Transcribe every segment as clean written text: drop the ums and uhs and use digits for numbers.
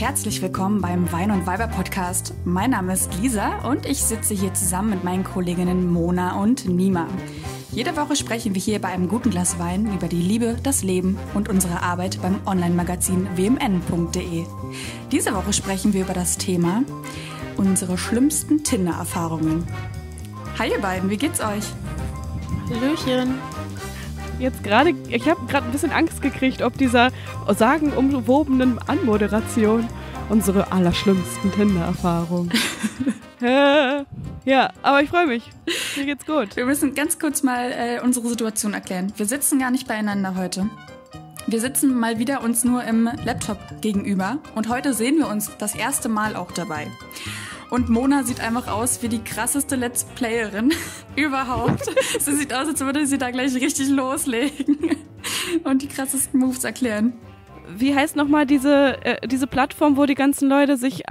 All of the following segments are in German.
herzlich willkommen beim Wein und Weiber Podcast. Mein Name ist Lisa und ich sitze hier zusammen mit meinen Kolleginnen Mona und Nima. Jede Woche sprechen wir hier bei einem guten Glas Wein über die Liebe, das Leben und unsere Arbeit beim Online-Magazin wmn.de. Diese Woche sprechen wir über das Thema unsere schlimmsten Tinder-Erfahrungen. Hi ihr beiden, wie geht's euch? Hallöchen. Ich habe gerade ein bisschen Angst gekriegt, ob dieser sagenumwobenen Anmoderation unsere allerschlimmsten Tinder-Erfahrungen. Ja, aber ich freue mich. Mir geht's gut. Wir müssen ganz kurz mal unsere Situation erklären. Wir sitzen gar nicht beieinander heute. Wir sitzen mal wieder uns nur im Laptop gegenüber und heute sehen wir uns das erste Mal auch dabei. Und Mona sieht einfach aus wie die krasseste Let's Playerin überhaupt. Sie sieht aus, als würde sie da gleich richtig loslegen und die krassesten Moves erklären. Wie heißt nochmal diese Plattform, wo die ganzen Leute sich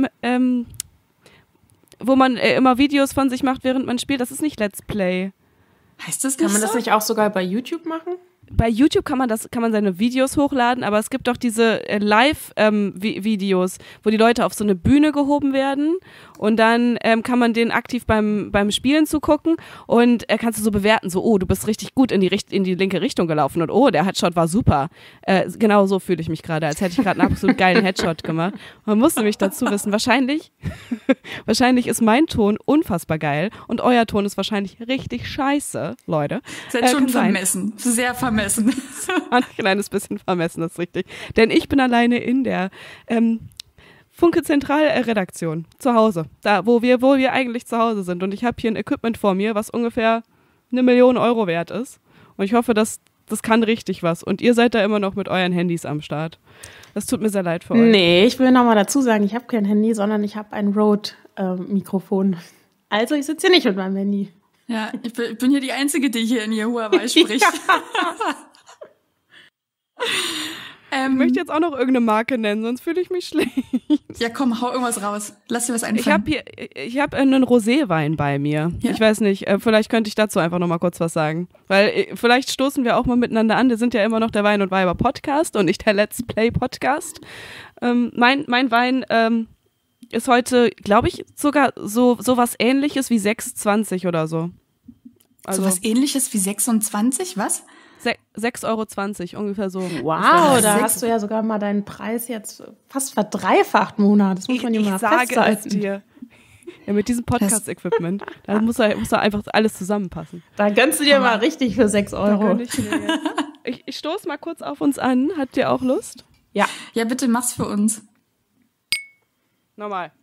wo man immer Videos von sich macht, während man spielt? Das ist nicht Let's Play. Heißt das nicht Kann man so? das nicht auch sogar bei YouTube machen? Bei YouTube kann man seine Videos hochladen, aber es gibt doch diese Live-Videos, wo die Leute auf so eine Bühne gehoben werden und dann kann man denen aktiv beim Spielen zugucken und kannst du so bewerten, so, oh, du bist richtig gut in die linke Richtung gelaufen und oh, der Headshot war super. Genau so fühle ich mich gerade, als hätte ich gerade einen absolut geilen Headshot gemacht. Man muss nämlich dazu wissen, wahrscheinlich ist mein Ton unfassbar geil und euer Ton ist wahrscheinlich richtig scheiße, Leute. Seid schon vermessen, sehr vermessen. Ein kleines bisschen vermessen, das ist richtig. Denn ich bin alleine in der Funke Zentralredaktion zu Hause, da wo wir eigentlich zu Hause sind. Und ich habe hier ein Equipment vor mir, was ungefähr 1 Million Euro wert ist. Und ich hoffe, das kann richtig was. Und ihr seid da immer noch mit euren Handys am Start. Das tut mir sehr leid für euch. Nee, ich will nochmal dazu sagen, ich habe kein Handy, sondern ich habe ein Rode-Mikrofon. Also ich sitze hier nicht mit meinem Handy. Ja, ich bin hier die Einzige, die hier in ihr Huawei spricht. Ich möchte jetzt auch noch irgendeine Marke nennen, sonst fühle ich mich schlecht. Ja, komm, hau irgendwas raus. Lass dir was einfallen. Ich habe einen Roséwein bei mir. Ja? Ich weiß nicht, vielleicht könnte ich dazu einfach noch mal kurz was sagen. Weil vielleicht stoßen wir auch mal miteinander an. Wir sind ja immer noch der Wein und Weiber Podcast und nicht der Let's Play Podcast. Mein Wein ist heute, glaube ich, sogar so was Ähnliches wie 6,20 oder so. Also so was Ähnliches wie 26, was? 6,20 € ungefähr so. Wow, da hast du ja sogar mal deinen Preis jetzt fast verdreifacht, Mona. Das muss man ja mal festhalten. Ich sage es dir. Ja, mit diesem Podcast-Equipment, da muss da einfach alles zusammenpassen. Da gönnst du dir mal richtig für 6 €. Ich stoße mal kurz auf uns an. Habt ihr auch Lust? Ja. Ja, bitte mach's für uns. Nochmal.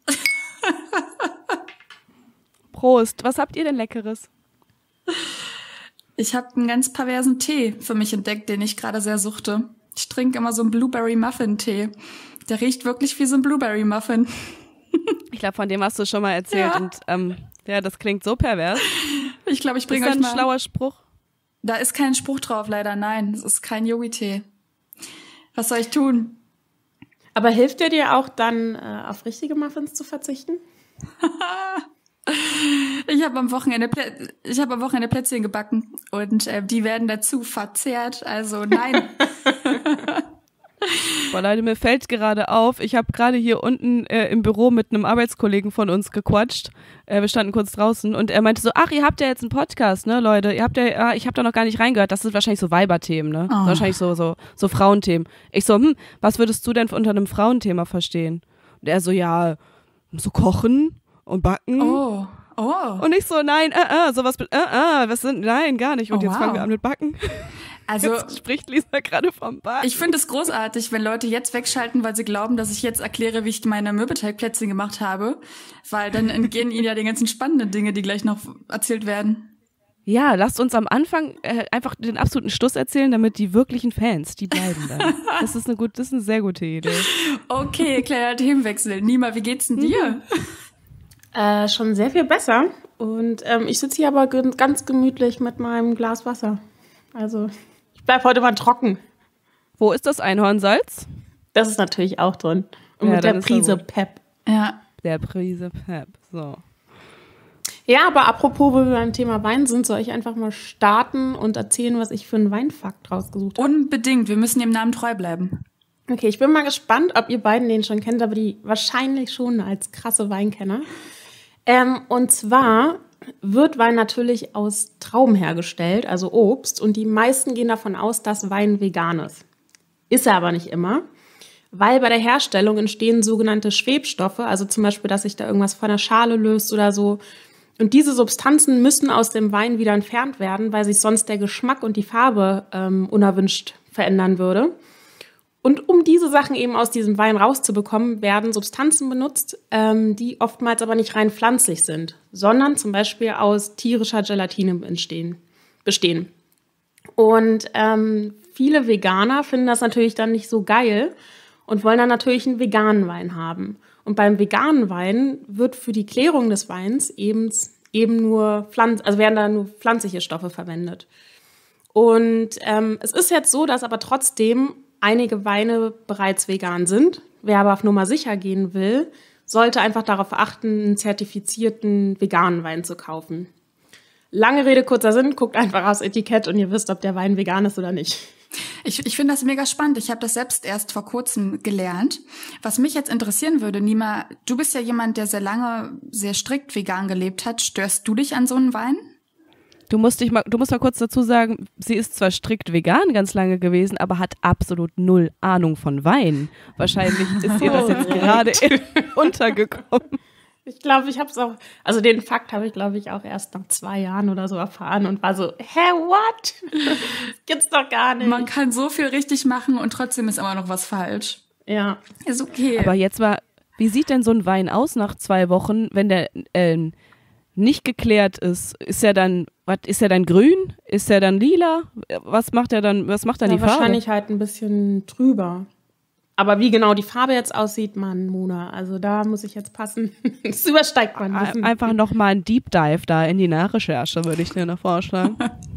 Prost. Was habt ihr denn Leckeres? Ich habe einen ganz perversen Tee für mich entdeckt, den ich gerade sehr suchte. Ich trinke immer so einen Blueberry-Muffin-Tee. Der riecht wirklich wie so ein Blueberry-Muffin. Ich glaube, von dem hast du schon mal erzählt. Ja. Und ja, das klingt so pervers. Ich glaube, ich bringe euch mal... Ist da ein schlauer Spruch? Da ist kein Spruch drauf, leider. Nein, es ist kein Yogi-Tee. Was soll ich tun? Aber hilft der dir auch dann, auf richtige Muffins zu verzichten? Ich habe am Wochenende Plätzchen gebacken und die werden dazu verzehrt. Also nein. Boah, Leute, mir fällt gerade auf, ich habe gerade hier unten im Büro mit einem Arbeitskollegen von uns gequatscht. Wir standen kurz draußen und er meinte so, ach, ihr habt ja jetzt einen Podcast, ne, Leute? Ich habe da noch gar nicht reingehört. Das sind wahrscheinlich so Weiberthemen, ne? Oh. Wahrscheinlich so Frauenthemen. Ich so, was würdest du denn unter einem Frauenthema verstehen? Und er so, ja, so kochen und backen. Oh. Und ich so, nein, nein, gar nicht. Und jetzt fangen wir an mit Backen. Also jetzt spricht Lisa gerade vom Backen. Ich finde es großartig, wenn Leute jetzt wegschalten, weil sie glauben, dass ich jetzt erkläre, wie ich meine Mürbeteigplätzchen gemacht habe. Weil dann entgehen ihnen ja die ganzen spannenden Dinge, die gleich noch erzählt werden. Ja, lasst uns am Anfang einfach den absoluten Schluss erzählen, damit die wirklichen Fans, die bleiben dann. Das ist eine sehr gute Idee. Okay, kleiner Themenwechsel. Nima, wie geht's denn dir? Schon sehr viel besser. Und ich sitze hier aber ganz gemütlich mit meinem Glas Wasser. Also ich bleib heute mal trocken. Wo ist das Einhornsalz? Das ist natürlich auch drin. Und mit der Prise Pep. Ja. Der Prise Pep, so. Ja, aber apropos, wo wir beim Thema Wein sind, soll ich einfach mal starten und erzählen, was ich für einen Weinfakt rausgesucht habe? Unbedingt, wir müssen dem Namen treu bleiben. Okay, ich bin mal gespannt, ob ihr beiden den schon kennt, aber die wahrscheinlich schon als krasse Weinkenner. Und zwar wird Wein natürlich aus Trauben hergestellt, also Obst. Und die meisten gehen davon aus, dass Wein vegan ist. Ist er aber nicht immer, weil bei der Herstellung entstehen sogenannte Schwebstoffe, also zum Beispiel, dass sich da irgendwas von der Schale löst oder so. Und diese Substanzen müssen aus dem Wein wieder entfernt werden, weil sich sonst der Geschmack und die Farbe unerwünscht verändern würde. Und um diese Sachen eben aus diesem Wein rauszubekommen, werden Substanzen benutzt, die oftmals aber nicht rein pflanzlich sind, sondern zum Beispiel aus tierischer Gelatine bestehen. Und viele Veganer finden das natürlich dann nicht so geil und wollen dann natürlich einen veganen Wein haben. Und beim veganen Wein wird für die Klärung des Weins eben nur werden da nur pflanzliche Stoffe verwendet. Und es ist jetzt so, dass aber trotzdem einige Weine bereits vegan sind. Wer aber auf Nummer sicher gehen will, sollte einfach darauf achten, einen zertifizierten veganen Wein zu kaufen. Lange Rede, kurzer Sinn, guckt einfach aufs Etikett und ihr wisst, ob der Wein vegan ist oder nicht. Ich finde das mega spannend. Ich habe das selbst erst vor kurzem gelernt. Was mich jetzt interessieren würde, Nima, du bist ja jemand, der sehr lange sehr strikt vegan gelebt hat. Störst du dich an so einem Wein? Du musst mal kurz dazu sagen, sie ist zwar strikt vegan ganz lange gewesen, aber hat absolut null Ahnung von Wein. Wahrscheinlich ist ihr das jetzt gerade untergekommen. Ich glaube, ich habe es auch, also den Fakt habe ich, glaube ich, auch erst nach 2 Jahren oder so erfahren und war so, what? Gibt's doch gar nicht. Man kann so viel richtig machen und trotzdem ist immer noch was falsch. Ja. Ist okay. Aber jetzt wie sieht denn so ein Wein aus nach 2 Wochen, wenn der nicht geklärt ist? Ist er dann grün? Ist er dann lila? Was macht dann die Farbe? Wahrscheinlich halt ein bisschen trüber. Aber wie genau die Farbe jetzt aussieht, Mona, also da muss ich jetzt passen. Das übersteigt man. Einfach nochmal ein Deep Dive da in die Nachrecherche, würde ich dir noch vorschlagen.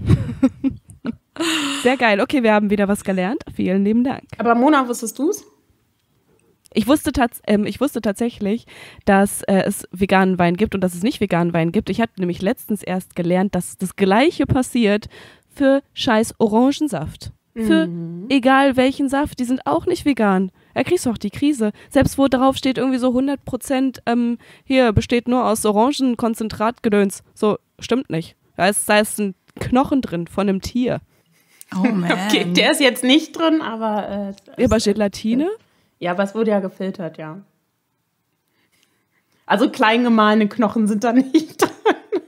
Sehr geil. Okay, wir haben wieder was gelernt. Vielen lieben Dank. Aber Mona, wusstest du's? Ich wusste tatsächlich, dass es veganen Wein gibt und dass es nicht veganen Wein gibt. Ich hatte nämlich letztens erst gelernt, dass das Gleiche passiert für scheiß Orangensaft. Für egal welchen Saft, die sind auch nicht vegan. Da kriegst du auch die Krise. Selbst wo drauf steht irgendwie so 100% hier besteht nur aus Orangenkonzentratgedöns. So, stimmt nicht. Da ist ein Knochen drin von einem Tier. Oh man. Okay, der ist jetzt nicht drin, aber... Aber Gelatine? Ja, aber es wurde ja gefiltert, ja. Also klein gemahlene Knochen sind da nicht drin.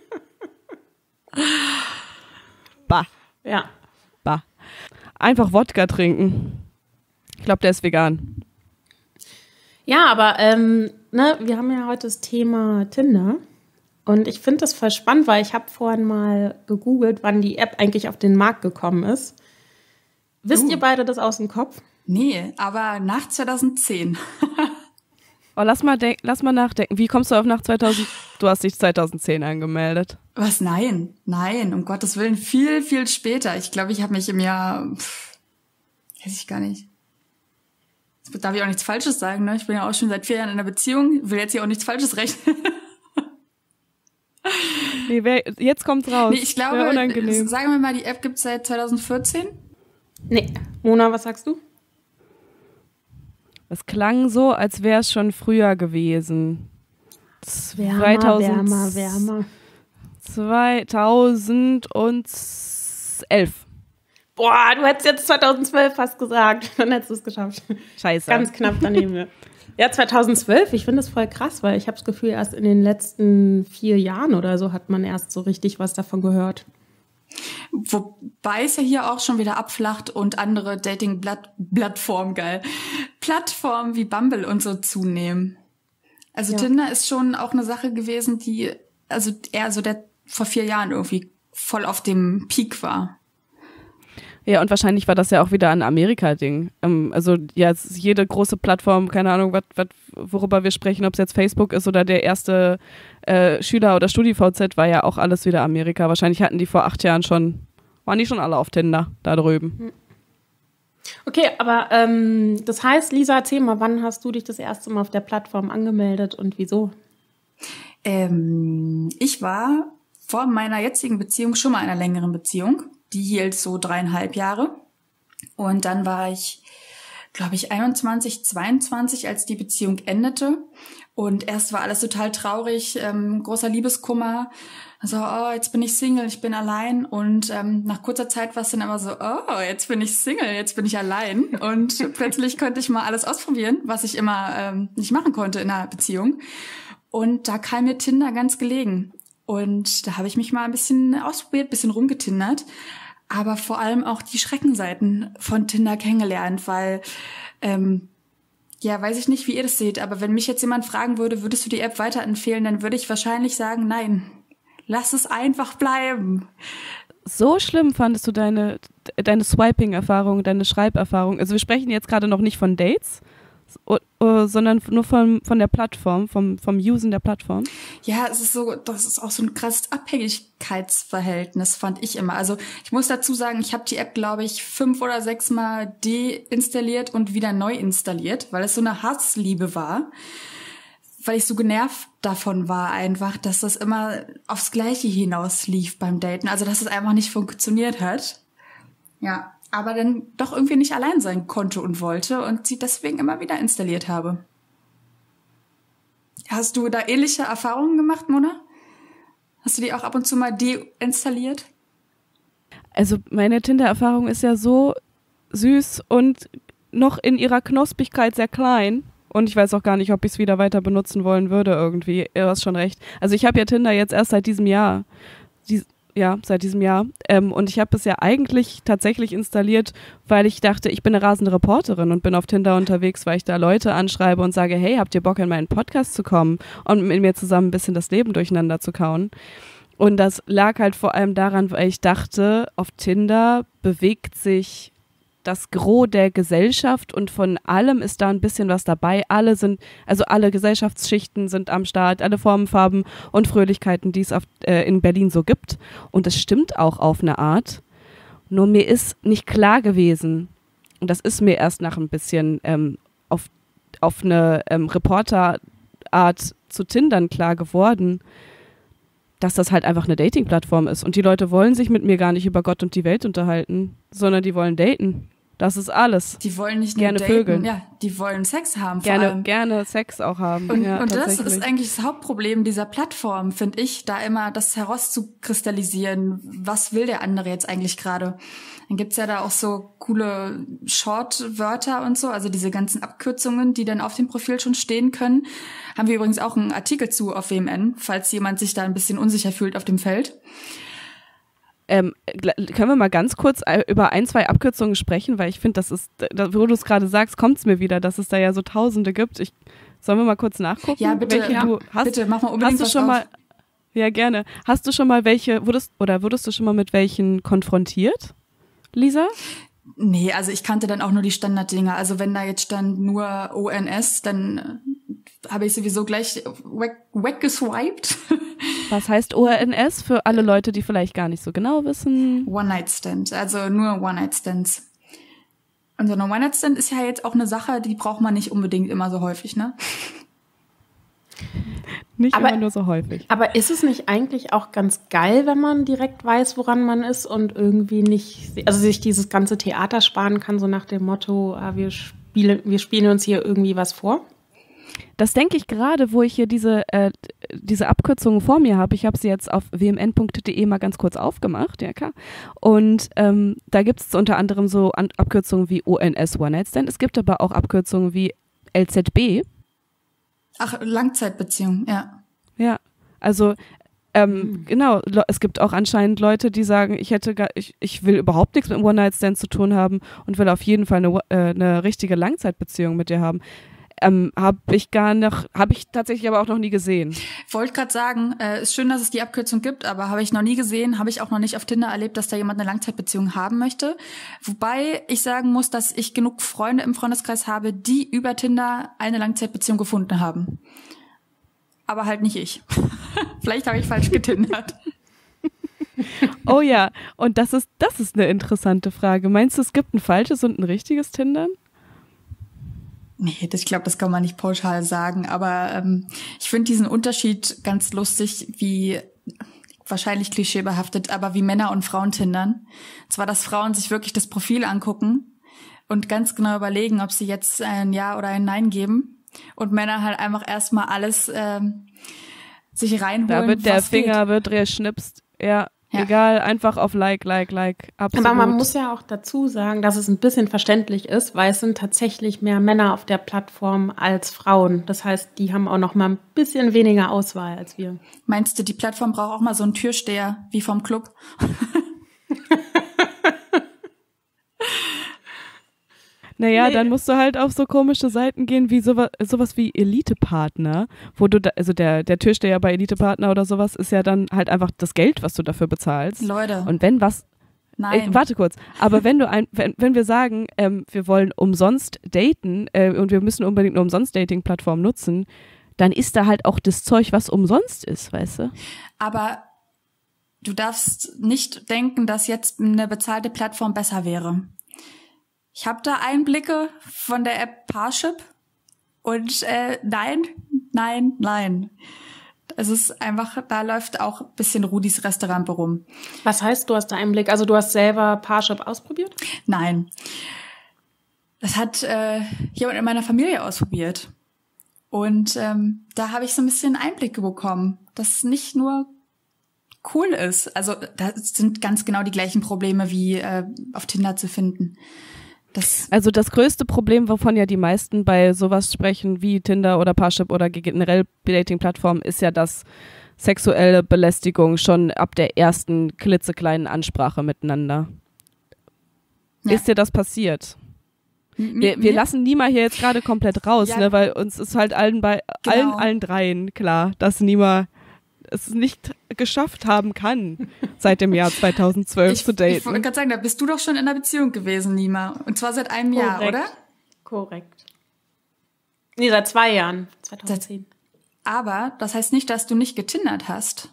Bah. Ja. Bah. Einfach Wodka trinken. Ich glaube, der ist vegan. Ja, aber wir haben ja heute das Thema Tinder. Und ich finde das voll spannend, weil ich habe vorhin mal gegoogelt, wann die App eigentlich auf den Markt gekommen ist. Wisst ihr beide das aus dem Kopf? Nee, aber nach 2010. Oh, lass mal nachdenken. Wie kommst du auf nach 2000? Du hast dich 2010 angemeldet. Was? Nein, um Gottes Willen, viel, viel später. Ich glaube, ich habe mich im Jahr, weiß ich gar nicht. Jetzt darf ich auch nichts Falsches sagen, ne? Ich bin ja auch schon seit 4 Jahren in einer Beziehung, will jetzt hier auch nichts Falsches rechnen. Nee, jetzt kommt's raus. Nee, ich glaube, sagen wir mal, die App gibt's seit 2014? Nee. Mona, was sagst du? Es klang so, als wäre es schon früher gewesen. Wärmer. 2011. Boah, du hättest jetzt 2012 fast gesagt. Dann hättest du es geschafft. Scheiße. Ganz knapp daneben. Ja, 2012, ich finde das voll krass, weil ich habe das Gefühl, erst in den letzten 4 Jahren oder so hat man erst so richtig was davon gehört. Wobei es ja hier auch schon wieder abflacht und andere Dating-Plattformen wie Bumble und so zunehmen. Also ja. Tinder ist schon auch eine Sache gewesen, die, also eher so der vor 4 Jahren irgendwie voll auf dem Peak war. Ja, und wahrscheinlich war das ja auch wieder ein Amerika-Ding. Also ja, jede große Plattform, keine Ahnung, worüber wir sprechen, ob es jetzt Facebook ist oder der erste Schüler- oder StudiVZ, war ja auch alles wieder Amerika. Wahrscheinlich hatten die vor 8 Jahren waren die schon alle auf Tinder da drüben. Okay, aber das heißt, Lisa, erzähl mal, wann hast du dich das erste Mal auf der Plattform angemeldet und wieso? Ich war vor meiner jetzigen Beziehung schon mal in einer längeren Beziehung. Die hielt so 3,5 Jahre. Und dann war ich, glaube ich, 21, 22, als die Beziehung endete. Und erst war alles total traurig, großer Liebeskummer. Also, oh, jetzt bin ich Single, ich bin allein. Und nach kurzer Zeit war es dann aber so, oh, jetzt bin ich Single, jetzt bin ich allein. Und plötzlich konnte ich mal alles ausprobieren, was ich immer nicht machen konnte in einer Beziehung. Und da kam mir Tinder ganz gelegen. Und da habe ich mich mal ein bisschen ausprobiert, ein bisschen rumgetindert. Aber vor allem auch die Schreckenseiten von Tinder kennengelernt, weil, weiß ich nicht, wie ihr das seht, aber wenn mich jetzt jemand fragen würde, würdest du die App weiterempfehlen, dann würde ich wahrscheinlich sagen, nein, lass es einfach bleiben. So schlimm fandest du deine Swiping-Erfahrung, deine Schreiberfahrung? Also wir sprechen jetzt gerade noch nicht von Dates, sondern nur von der Plattform, vom Usen der Plattform. Ja, das ist auch so ein krasses Abhängigkeitsverhältnis, fand ich immer. Also ich muss dazu sagen, ich habe die App, glaube ich, 5 oder 6 Mal deinstalliert und wieder neu installiert, weil es so eine Hassliebe war. Weil ich so genervt davon war einfach, dass das immer aufs Gleiche hinauslief beim Daten. Also dass es einfach nicht funktioniert hat. Ja. Aber dann doch irgendwie nicht allein sein konnte und wollte und sie deswegen immer wieder installiert habe. Hast du da ähnliche Erfahrungen gemacht, Mona? Hast du die auch ab und zu mal deinstalliert? Also meine Tinder-Erfahrung ist ja so süß und noch in ihrer Knospigkeit sehr klein. Und ich weiß auch gar nicht, ob ich es wieder weiter benutzen wollen würde irgendwie. Du hast schon recht. Also ich habe ja Tinder jetzt erst seit diesem Jahr. Seit diesem Jahr. Und ich habe es ja eigentlich tatsächlich installiert, weil ich dachte, ich bin eine rasende Reporterin und bin auf Tinder unterwegs, weil ich da Leute anschreibe und sage, hey, habt ihr Bock, in meinen Podcast zu kommen und mit mir zusammen ein bisschen das Leben durcheinander zu kauen? Und das lag halt vor allem daran, weil ich dachte, auf Tinder bewegt sich das Gros der Gesellschaft und von allem ist da ein bisschen was dabei. Alle Gesellschaftsschichten sind am Start, alle Formen, Farben und Fröhlichkeiten, die es in Berlin so gibt. Und das stimmt auch auf eine Art. Nur mir ist nicht klar gewesen, und das ist mir erst nach ein bisschen auf eine Reporterart zu Tindern klar geworden, dass das halt einfach eine Dating-Plattform ist. Und die Leute wollen sich mit mir gar nicht über Gott und die Welt unterhalten, sondern die wollen daten. Das ist alles. Die wollen nicht nur gerne daten, vögeln. Ja, die wollen Sex haben vor allem. Gerne Sex auch haben. Und ja, das ist eigentlich das Hauptproblem dieser Plattform, finde ich, da immer das herauszukristallisieren, was will der andere jetzt eigentlich gerade. Dann gibt's ja da auch so coole Short-Wörter und so, also diese ganzen Abkürzungen, die dann auf dem Profil schon stehen können. Haben wir übrigens auch einen Artikel zu auf WMN, falls jemand sich da ein bisschen unsicher fühlt auf dem Feld. Können wir mal ganz kurz über 1, 2 Abkürzungen sprechen, weil ich finde, wo du es gerade sagst, kommt es mir wieder, dass es da ja so Tausende gibt. Sollen wir mal kurz nachgucken? Ja, bitte, bitte, mach mal unbedingt was auf. Ja, gerne. Hast du schon mal wurdest du schon mal mit welchen konfrontiert, Lisa? Nee, also ich kannte dann auch nur die Standarddinger. Also wenn da jetzt stand nur ONS, dann habe ich sowieso gleich weggeswiped. Was heißt ONS für alle Leute, die vielleicht gar nicht so genau wissen? One-Night-Stand, also nur One-Night-Stands. Und so eine One-Night-Stand ist ja jetzt auch eine Sache, die braucht man nicht unbedingt immer so häufig, ne? Nicht immer nur so häufig. Aber ist es nicht eigentlich auch ganz geil, wenn man direkt weiß, woran man ist und irgendwie nicht, also sich dieses ganze Theater sparen kann, so nach dem Motto, wir spielen uns hier irgendwie was vor? Das denke ich gerade, wo ich hier diese Abkürzungen vor mir habe. Ich habe sie jetzt auf wmn.de mal ganz kurz aufgemacht, ja klar. Und da gibt es unter anderem so Abkürzungen wie ONS, One Night Stand. Es gibt aber auch Abkürzungen wie LZB. Ach, Langzeitbeziehung, ja. Ja, also genau, es gibt auch anscheinend Leute, die sagen, ich will überhaupt nichts mit einem One-Night-Stand zu tun haben und will auf jeden Fall eine richtige Langzeitbeziehung mit dir haben. Habe ich tatsächlich aber auch noch nie gesehen. Wollte gerade sagen, ist schön, dass es die Abkürzung gibt, aber habe ich noch nie gesehen, habe ich auch noch nicht auf Tinder erlebt, dass da jemand eine Langzeitbeziehung haben möchte. Wobei ich sagen muss, dass ich genug Freunde im Freundeskreis habe, die über Tinder eine Langzeitbeziehung gefunden haben. Aber halt nicht ich. Vielleicht habe ich falsch getindert. Oh ja, und das ist eine interessante Frage. Meinst du, es gibt ein falsches und ein richtiges Tindern? Nee, ich glaube, das kann man nicht pauschal sagen, aber ich finde diesen Unterschied ganz lustig, wie wahrscheinlich klischeebehaftet, aber wie Männer und Frauen tindern. Zwar, dass Frauen sich wirklich das Profil angucken und ganz genau überlegen, ob sie jetzt ein Ja oder ein Nein geben. Und Männer halt einfach erstmal alles sich reinholen. Da wird der Finger geschnipst. Ja, egal, einfach auf Like, absolut. Aber man muss ja auch dazu sagen, dass es ein bisschen verständlich ist, weil es sind tatsächlich mehr Männer auf der Plattform als Frauen. Das heißt, die haben auch noch mal ein bisschen weniger Auswahl als wir. Meinst du, die Plattform braucht auch mal so einen Türsteher wie vom Club? Naja, dann musst du halt auf so komische Seiten gehen wie sowas wie Elite-Partner, wo du also der Türsteher bei Elite-Partner oder sowas ist ja dann halt einfach das Geld, was du dafür bezahlst. Leute. Und wenn was Nein. Warte kurz, aber wenn wir sagen, wir wollen umsonst daten und wir müssen unbedingt eine Umsonst-Dating-Plattform nutzen, dann ist da halt auch das Zeug, was umsonst ist, weißt du? Aber du darfst nicht denken, dass jetzt eine bezahlte Plattform besser wäre. Ich habe da Einblicke von der App Parship und nein. Es ist einfach, da läuft auch ein bisschen Rudis Restaurant rum. Was heißt, du hast da Einblick? Also du hast selber Parship ausprobiert? Nein. Das hat jemand in meiner Familie ausprobiert. Und da habe ich so ein bisschen Einblicke bekommen, dass es nicht nur cool ist. Also da sind ganz genau die gleichen Probleme wie auf Tinder zu finden. Also das größte Problem, wovon ja die meisten bei sowas sprechen wie Tinder oder Parship oder generell Dating-Plattformen, ist ja, dass sexuelle Belästigung schon ab der ersten klitzekleinen Ansprache miteinander. Ja. Ist dir das passiert? Wir lassen Nima hier jetzt gerade komplett raus, ne, weil uns ist halt allen dreien klar, dass Nima es nicht geschafft haben kann, seit dem Jahr 2012 zu daten. Ich wollte gerade sagen, da bist du doch schon in einer Beziehung gewesen, Nima. Und zwar seit einem Jahr, oder? Korrekt. Nee, seit 2 Jahren, 2010. Aber das heißt nicht, dass du nicht getindert hast.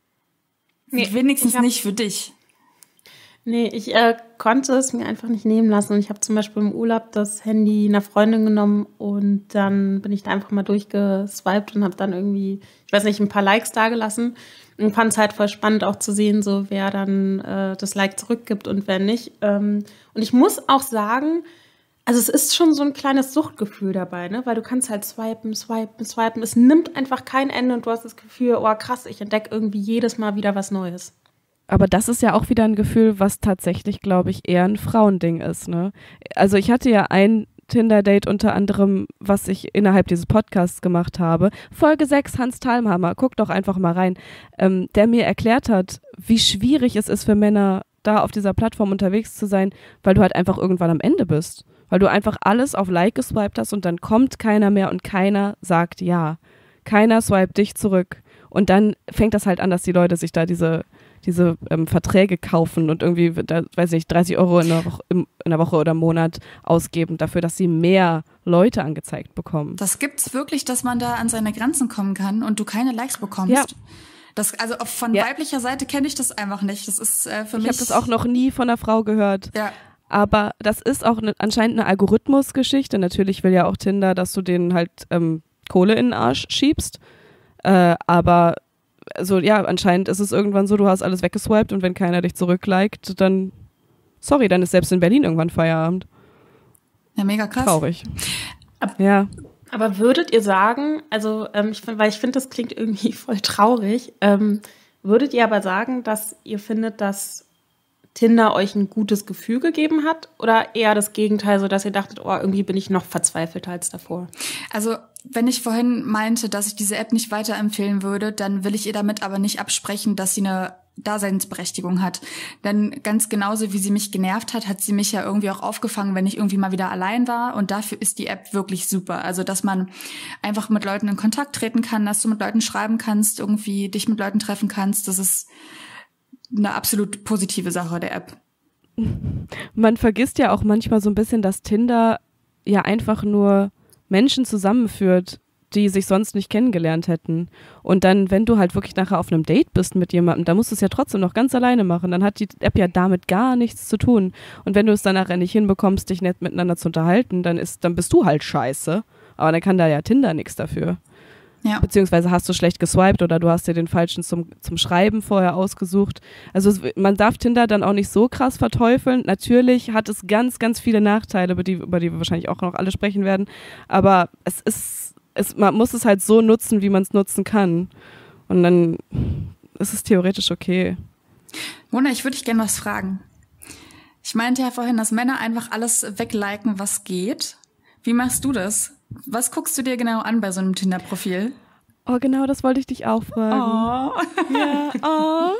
Nee, wenigstens nicht für dich. Nee, ich konnte es mir einfach nicht nehmen lassen. Und ich habe zum Beispiel im Urlaub das Handy einer Freundin genommen und dann bin ich da einfach mal durchgeswiped und habe dann irgendwie, ich weiß nicht, ein paar Likes dagelassen. Und fand es halt voll spannend auch zu sehen, so wer dann das Like zurückgibt und wer nicht. Und ich muss auch sagen, also es ist schon so ein kleines Suchtgefühl dabei, ne? Weil du kannst halt swipen. Es nimmt einfach kein Ende und du hast das Gefühl, oh krass, ich entdecke irgendwie jedes Mal wieder was Neues. Aber das ist ja auch wieder ein Gefühl, was tatsächlich, glaube ich, eher ein Frauending ist, ne? Also ich hatte ja ein Tinder-Date unter anderem, was ich innerhalb dieses Podcasts gemacht habe. Folge 6, Hans Thalhammer, guck doch einfach mal rein, der mir erklärt hat, wie schwierig es ist für Männer, da auf dieser Plattform unterwegs zu sein, weil du halt einfach irgendwann am Ende bist. Weil du einfach alles auf Like geswiped hast und dann kommt keiner mehr und keiner sagt ja. Keiner swiped dich zurück. Und dann fängt das halt an, dass die Leute sich da diese Verträge kaufen und irgendwie, da, weiß ich, 30 € in der Woche oder im Monat ausgeben dafür, dass sie mehr Leute angezeigt bekommen. Das gibt's wirklich, dass man da an seine Grenzen kommen kann und du keine Likes bekommst? Ja. Also von weiblicher Seite kenne ich das einfach nicht. Das ist für mich... Ich habe das auch noch nie von einer Frau gehört. Ja. Aber das ist auch anscheinend eine Algorithmusgeschichte. Natürlich will ja auch Tinder, dass du denen halt Kohle in den Arsch schiebst. Aber also ja, anscheinend ist es irgendwann so, du hast alles weggeswiped und wenn keiner dich zurückliked, dann dann ist selbst in Berlin irgendwann Feierabend. Ja, mega krass. Traurig. Ja. Aber würdet ihr sagen, also weil ich finde, das klingt irgendwie voll traurig, würdet ihr aber sagen, dass ihr findet, dass Tinder euch ein gutes Gefühl gegeben hat oder eher das Gegenteil, so dass ihr dachtet, oh, irgendwie bin ich noch verzweifelter als davor? Also, wenn ich vorhin meinte, dass ich diese App nicht weiterempfehlen würde, dann will ich ihr damit aber nicht absprechen, dass sie eine Daseinsberechtigung hat. Denn ganz genauso, wie sie mich genervt hat, hat sie mich ja irgendwie auch aufgefangen, wenn ich irgendwie mal wieder allein war. Und dafür ist die App wirklich super. Also, dass man einfach mit Leuten in Kontakt treten kann, dass du mit Leuten schreiben kannst, irgendwie dich mit Leuten treffen kannst, das ist eine absolut positive Sache der App. Man vergisst ja auch manchmal so ein bisschen, dass Tinder ja einfach nur Menschen zusammenführt, die sich sonst nicht kennengelernt hätten. Und dann, wenn du halt wirklich nachher auf einem Date bist mit jemandem, dann musst du es ja trotzdem noch ganz alleine machen. Dann hat die App ja damit gar nichts zu tun. Und wenn du es dann nachher nicht hinbekommst, dich nett miteinander zu unterhalten, dann bist du halt scheiße. Aber dann kann da ja Tinder nichts dafür. Ja. Beziehungsweise hast du schlecht geswiped oder du hast dir den falschen zum Schreiben vorher ausgesucht. Also man darf Tinder dann auch nicht so krass verteufeln. Natürlich hat es ganz, ganz viele Nachteile, über die wir wahrscheinlich auch noch alle sprechen werden. Aber man muss es halt so nutzen, wie man es nutzen kann. Und dann ist es theoretisch okay. Mona, ich würde dich gerne was fragen. Ich meinte ja vorhin, dass Männer einfach alles wegliken, was geht. Wie machst du das? Was guckst du dir genau an bei so einem Tinder-Profil? Oh, genau, das wollte ich dich auch fragen. Oh. Ja, oh.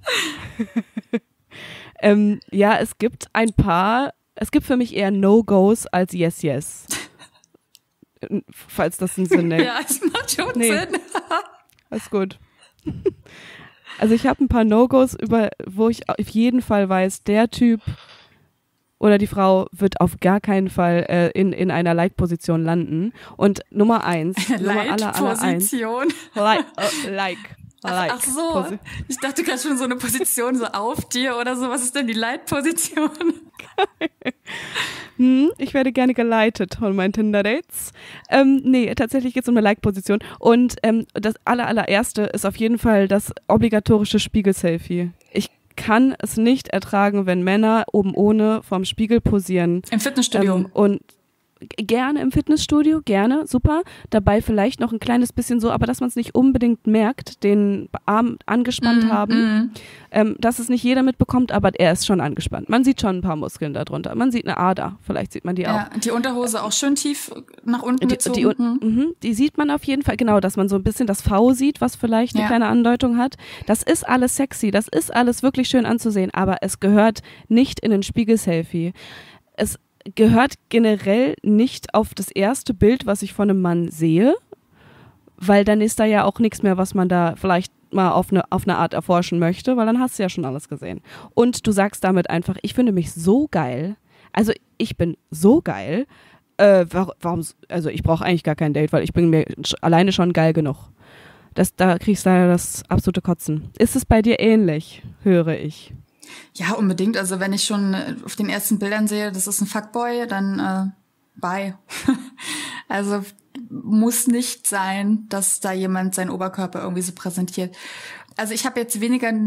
Ja, es gibt für mich eher No-Gos als Yes. Falls das einen Sinn ergibt. Ja, es macht schon Sinn. Alles gut. Also ich habe ein paar No-Gos, wo ich auf jeden Fall weiß, der Typ oder die Frau wird auf gar keinen Fall in einer Like-Position landen. Und Nummer 1. Like-Position? Like. Ach so, ich dachte gerade schon so eine Position so auf dir oder so. Was ist denn die Like-Position? Ich werde gerne geleitet von meinen Tinder-Dates. Nee, tatsächlich geht es um eine Like-Position. Und das allererste ist auf jeden Fall das obligatorische Spiegel-Selfie. Ich kann es nicht ertragen, wenn Männer oben ohne vorm Spiegel posieren. Im Fitnessstudio. Und gerne im Fitnessstudio, gerne, super. Dabei vielleicht noch ein kleines bisschen so, aber dass man es nicht unbedingt merkt, den Arm angespannt haben. Dass es nicht jeder mitbekommt, aber er ist schon angespannt. Man sieht schon ein paar Muskeln darunter. Man sieht eine Ader, vielleicht sieht man die auch. Ja, die Unterhose auch schön tief nach unten gezogen. Die sieht man auf jeden Fall, genau, dass man so ein bisschen das V sieht, was vielleicht eine kleine Andeutung hat. Das ist alles sexy, das ist alles wirklich schön anzusehen, aber es gehört nicht in ein Spiegel-Selfie. Es gehört generell nicht auf das erste Bild, was ich von einem Mann sehe, weil dann ist da ja auch nichts mehr, was man da vielleicht mal auf eine Art erforschen möchte, weil dann hast du ja schon alles gesehen. Und du sagst damit einfach, ich finde mich so geil, also ich bin so geil, warum, also ich brauche eigentlich gar kein Date, weil ich bin mir alleine schon geil genug. Da kriegst du leider das absolute Kotzen. Ist es bei dir ähnlich, höre ich? Ja, unbedingt. Also wenn ich schon auf den ersten Bildern sehe, das ist ein Fuckboy, dann bye. Also muss nicht sein, dass da jemand seinen Oberkörper irgendwie so präsentiert. Also ich habe jetzt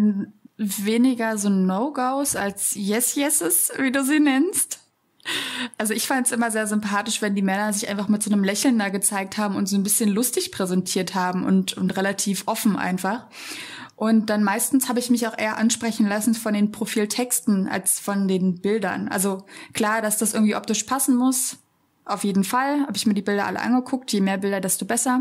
weniger so No-Gos als Yes-Yeses, wie du sie nennst. Also ich fand es immer sehr sympathisch, wenn die Männer sich einfach mit so einem Lächeln da gezeigt haben und so ein bisschen lustig präsentiert haben und relativ offen einfach. Und dann meistens habe ich mich auch eher ansprechen lassen von den Profiltexten als von den Bildern. Also klar, dass das irgendwie optisch passen muss. Auf jeden Fall habe ich mir die Bilder alle angeguckt. Je mehr Bilder, desto besser.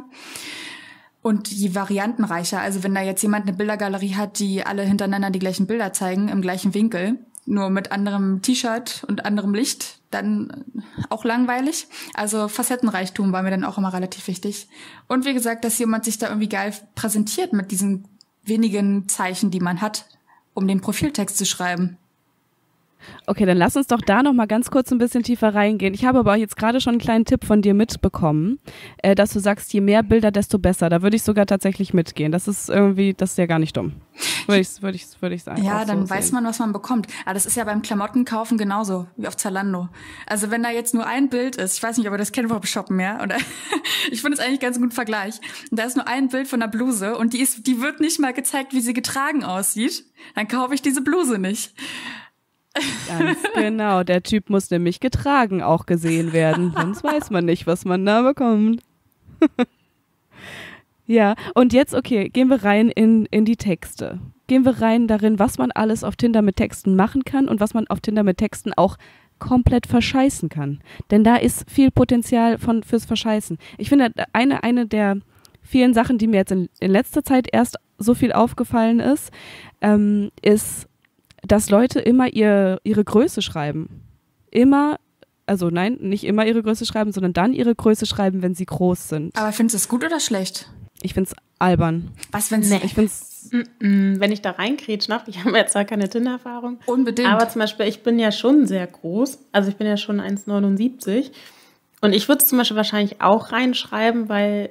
Und je variantenreicher. Also wenn da jetzt jemand eine Bildergalerie hat, die alle hintereinander die gleichen Bilder zeigen, im gleichen Winkel, nur mit anderem T-Shirt und anderem Licht, dann auch langweilig. Also Facettenreichtum war mir dann auch immer relativ wichtig. Und wie gesagt, dass jemand sich da irgendwie geil präsentiert mit diesen wenigen Zeichen, die man hat, um den Profiltext zu schreiben. Okay, dann lass uns doch da noch mal ganz kurz ein bisschen tiefer reingehen. Ich habe aber jetzt gerade schon einen kleinen Tipp von dir mitbekommen, dass du sagst, je mehr Bilder, desto besser. Da würde ich sogar tatsächlich mitgehen. Das ist ja gar nicht dumm. Würde ich sagen. Ja, dann weiß man, was man bekommt. Aber das ist ja beim Klamottenkaufen genauso wie auf Zalando. Also wenn da jetzt nur ein Bild ist, ich weiß nicht, ob ihr das kennt vom Shoppen, ja? Oder ich finde es eigentlich ganz gut Vergleich. Und da ist nur ein Bild von der Bluse und die wird nicht mal gezeigt, wie sie getragen aussieht. Dann kaufe ich diese Bluse nicht. Ganz genau, der Typ muss nämlich getragen auch gesehen werden, sonst weiß man nicht, was man da bekommt. Ja, und jetzt, okay, gehen wir rein in die Texte. Gehen wir rein darin, was man alles auf Tinder mit Texten machen kann und was man auf Tinder mit Texten auch komplett verscheißen kann. Denn da ist viel Potenzial fürs Verscheißen. Ich finde, eine der vielen Sachen, die mir jetzt in letzter Zeit erst so viel aufgefallen ist, ist, dass Leute immer ihre Größe schreiben. Also nein, nicht immer ihre Größe schreiben, sondern dann ihre Größe schreiben, wenn sie groß sind. Aber findest du es gut oder schlecht? Ich find's albern. Was, wenn's Nee. Ich find's Wenn ich da reinkrätsch, ich habe jetzt zwar keine Tinder-Erfahrung. Unbedingt. Aber zum Beispiel, ich bin ja schon sehr groß. Also ich bin ja schon 1,79. Und ich würde es zum Beispiel wahrscheinlich auch reinschreiben, weil,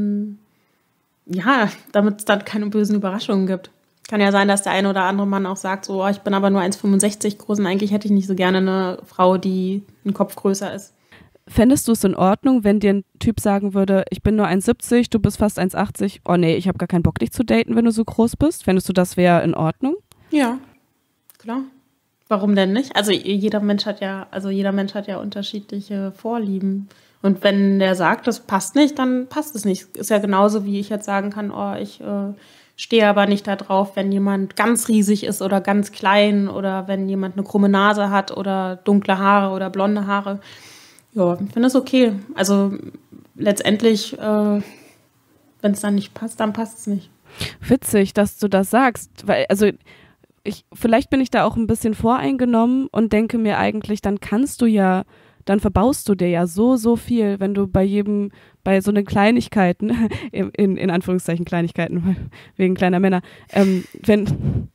damit es dann keine bösen Überraschungen gibt. Kann ja sein, dass der eine oder andere Mann auch sagt, so, ich bin aber nur 1,65 groß und eigentlich hätte ich nicht so gerne eine Frau, die einen Kopf größer ist. Fändest du es in Ordnung, wenn dir ein Typ sagen würde, ich bin nur 1,70, du bist fast 1,80, oh nee, ich habe gar keinen Bock, dich zu daten, wenn du so groß bist? Fändest du, das wäre in Ordnung? Ja, klar. Warum denn nicht? Also jeder Mensch hat ja unterschiedliche Vorlieben. Und wenn der sagt, das passt nicht, dann passt es nicht. Ist ja genauso, wie ich jetzt sagen kann, oh, ich stehe aber nicht da drauf, wenn jemand ganz riesig ist oder ganz klein oder wenn jemand eine krumme Nase hat oder dunkle Haare oder blonde Haare. Ja, ich finde das okay. Also letztendlich, wenn es dann nicht passt, dann passt es nicht. Witzig, dass du das sagst, weil, also vielleicht bin ich da auch ein bisschen voreingenommen und denke mir eigentlich, dann verbaust du dir ja so viel, wenn du bei so den Kleinigkeiten, in Anführungszeichen Kleinigkeiten, wegen kleiner Männer, wenn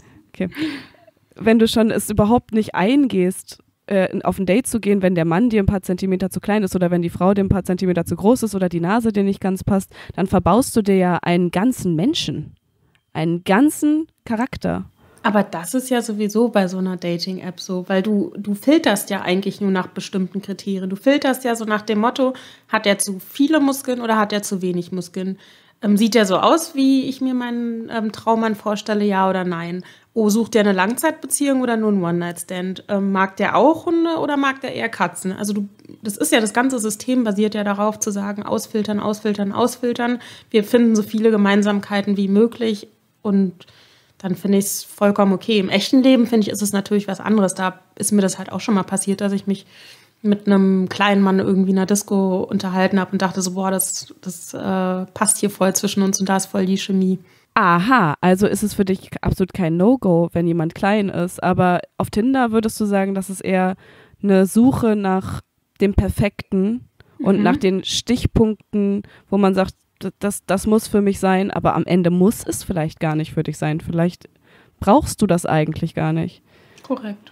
du schon es überhaupt nicht eingehst, auf ein Date zu gehen, wenn der Mann dir ein paar Zentimeter zu klein ist oder wenn die Frau dir ein paar Zentimeter zu groß ist oder die Nase dir nicht ganz passt, dann verbaust du dir ja einen ganzen Menschen, einen ganzen Charakter. Aber das ist ja sowieso bei so einer Dating-App so, weil du filterst ja eigentlich nur nach bestimmten Kriterien. Du filterst ja so nach dem Motto, hat er zu viele Muskeln oder hat er zu wenig Muskeln? Sieht er so aus, wie ich mir meinen Traummann vorstelle, ja oder nein? Oh, sucht er eine Langzeitbeziehung oder nur einen One-Night-Stand? Mag der auch Hunde oder mag der eher Katzen? Also das ist ja, das ganze System basiert ja darauf zu sagen, ausfiltern, ausfiltern, ausfiltern. Wir finden so viele Gemeinsamkeiten wie möglich und dann finde ich es vollkommen okay. Im echten Leben, finde ich, ist es natürlich was anderes. Da ist mir das halt auch schon mal passiert, dass ich mich mit einem kleinen Mann irgendwie in einer Disco unterhalten habe und dachte so, boah, das passt hier voll zwischen uns und da ist voll die Chemie. Aha, also ist es für dich absolut kein No-Go, wenn jemand klein ist. Aber auf Tinder würdest du sagen, das ist eher eine Suche nach dem Perfekten und nach den Stichpunkten, wo man sagt, das muss für mich sein, aber am Ende muss es vielleicht gar nicht für dich sein. Vielleicht brauchst du das eigentlich gar nicht. Korrekt.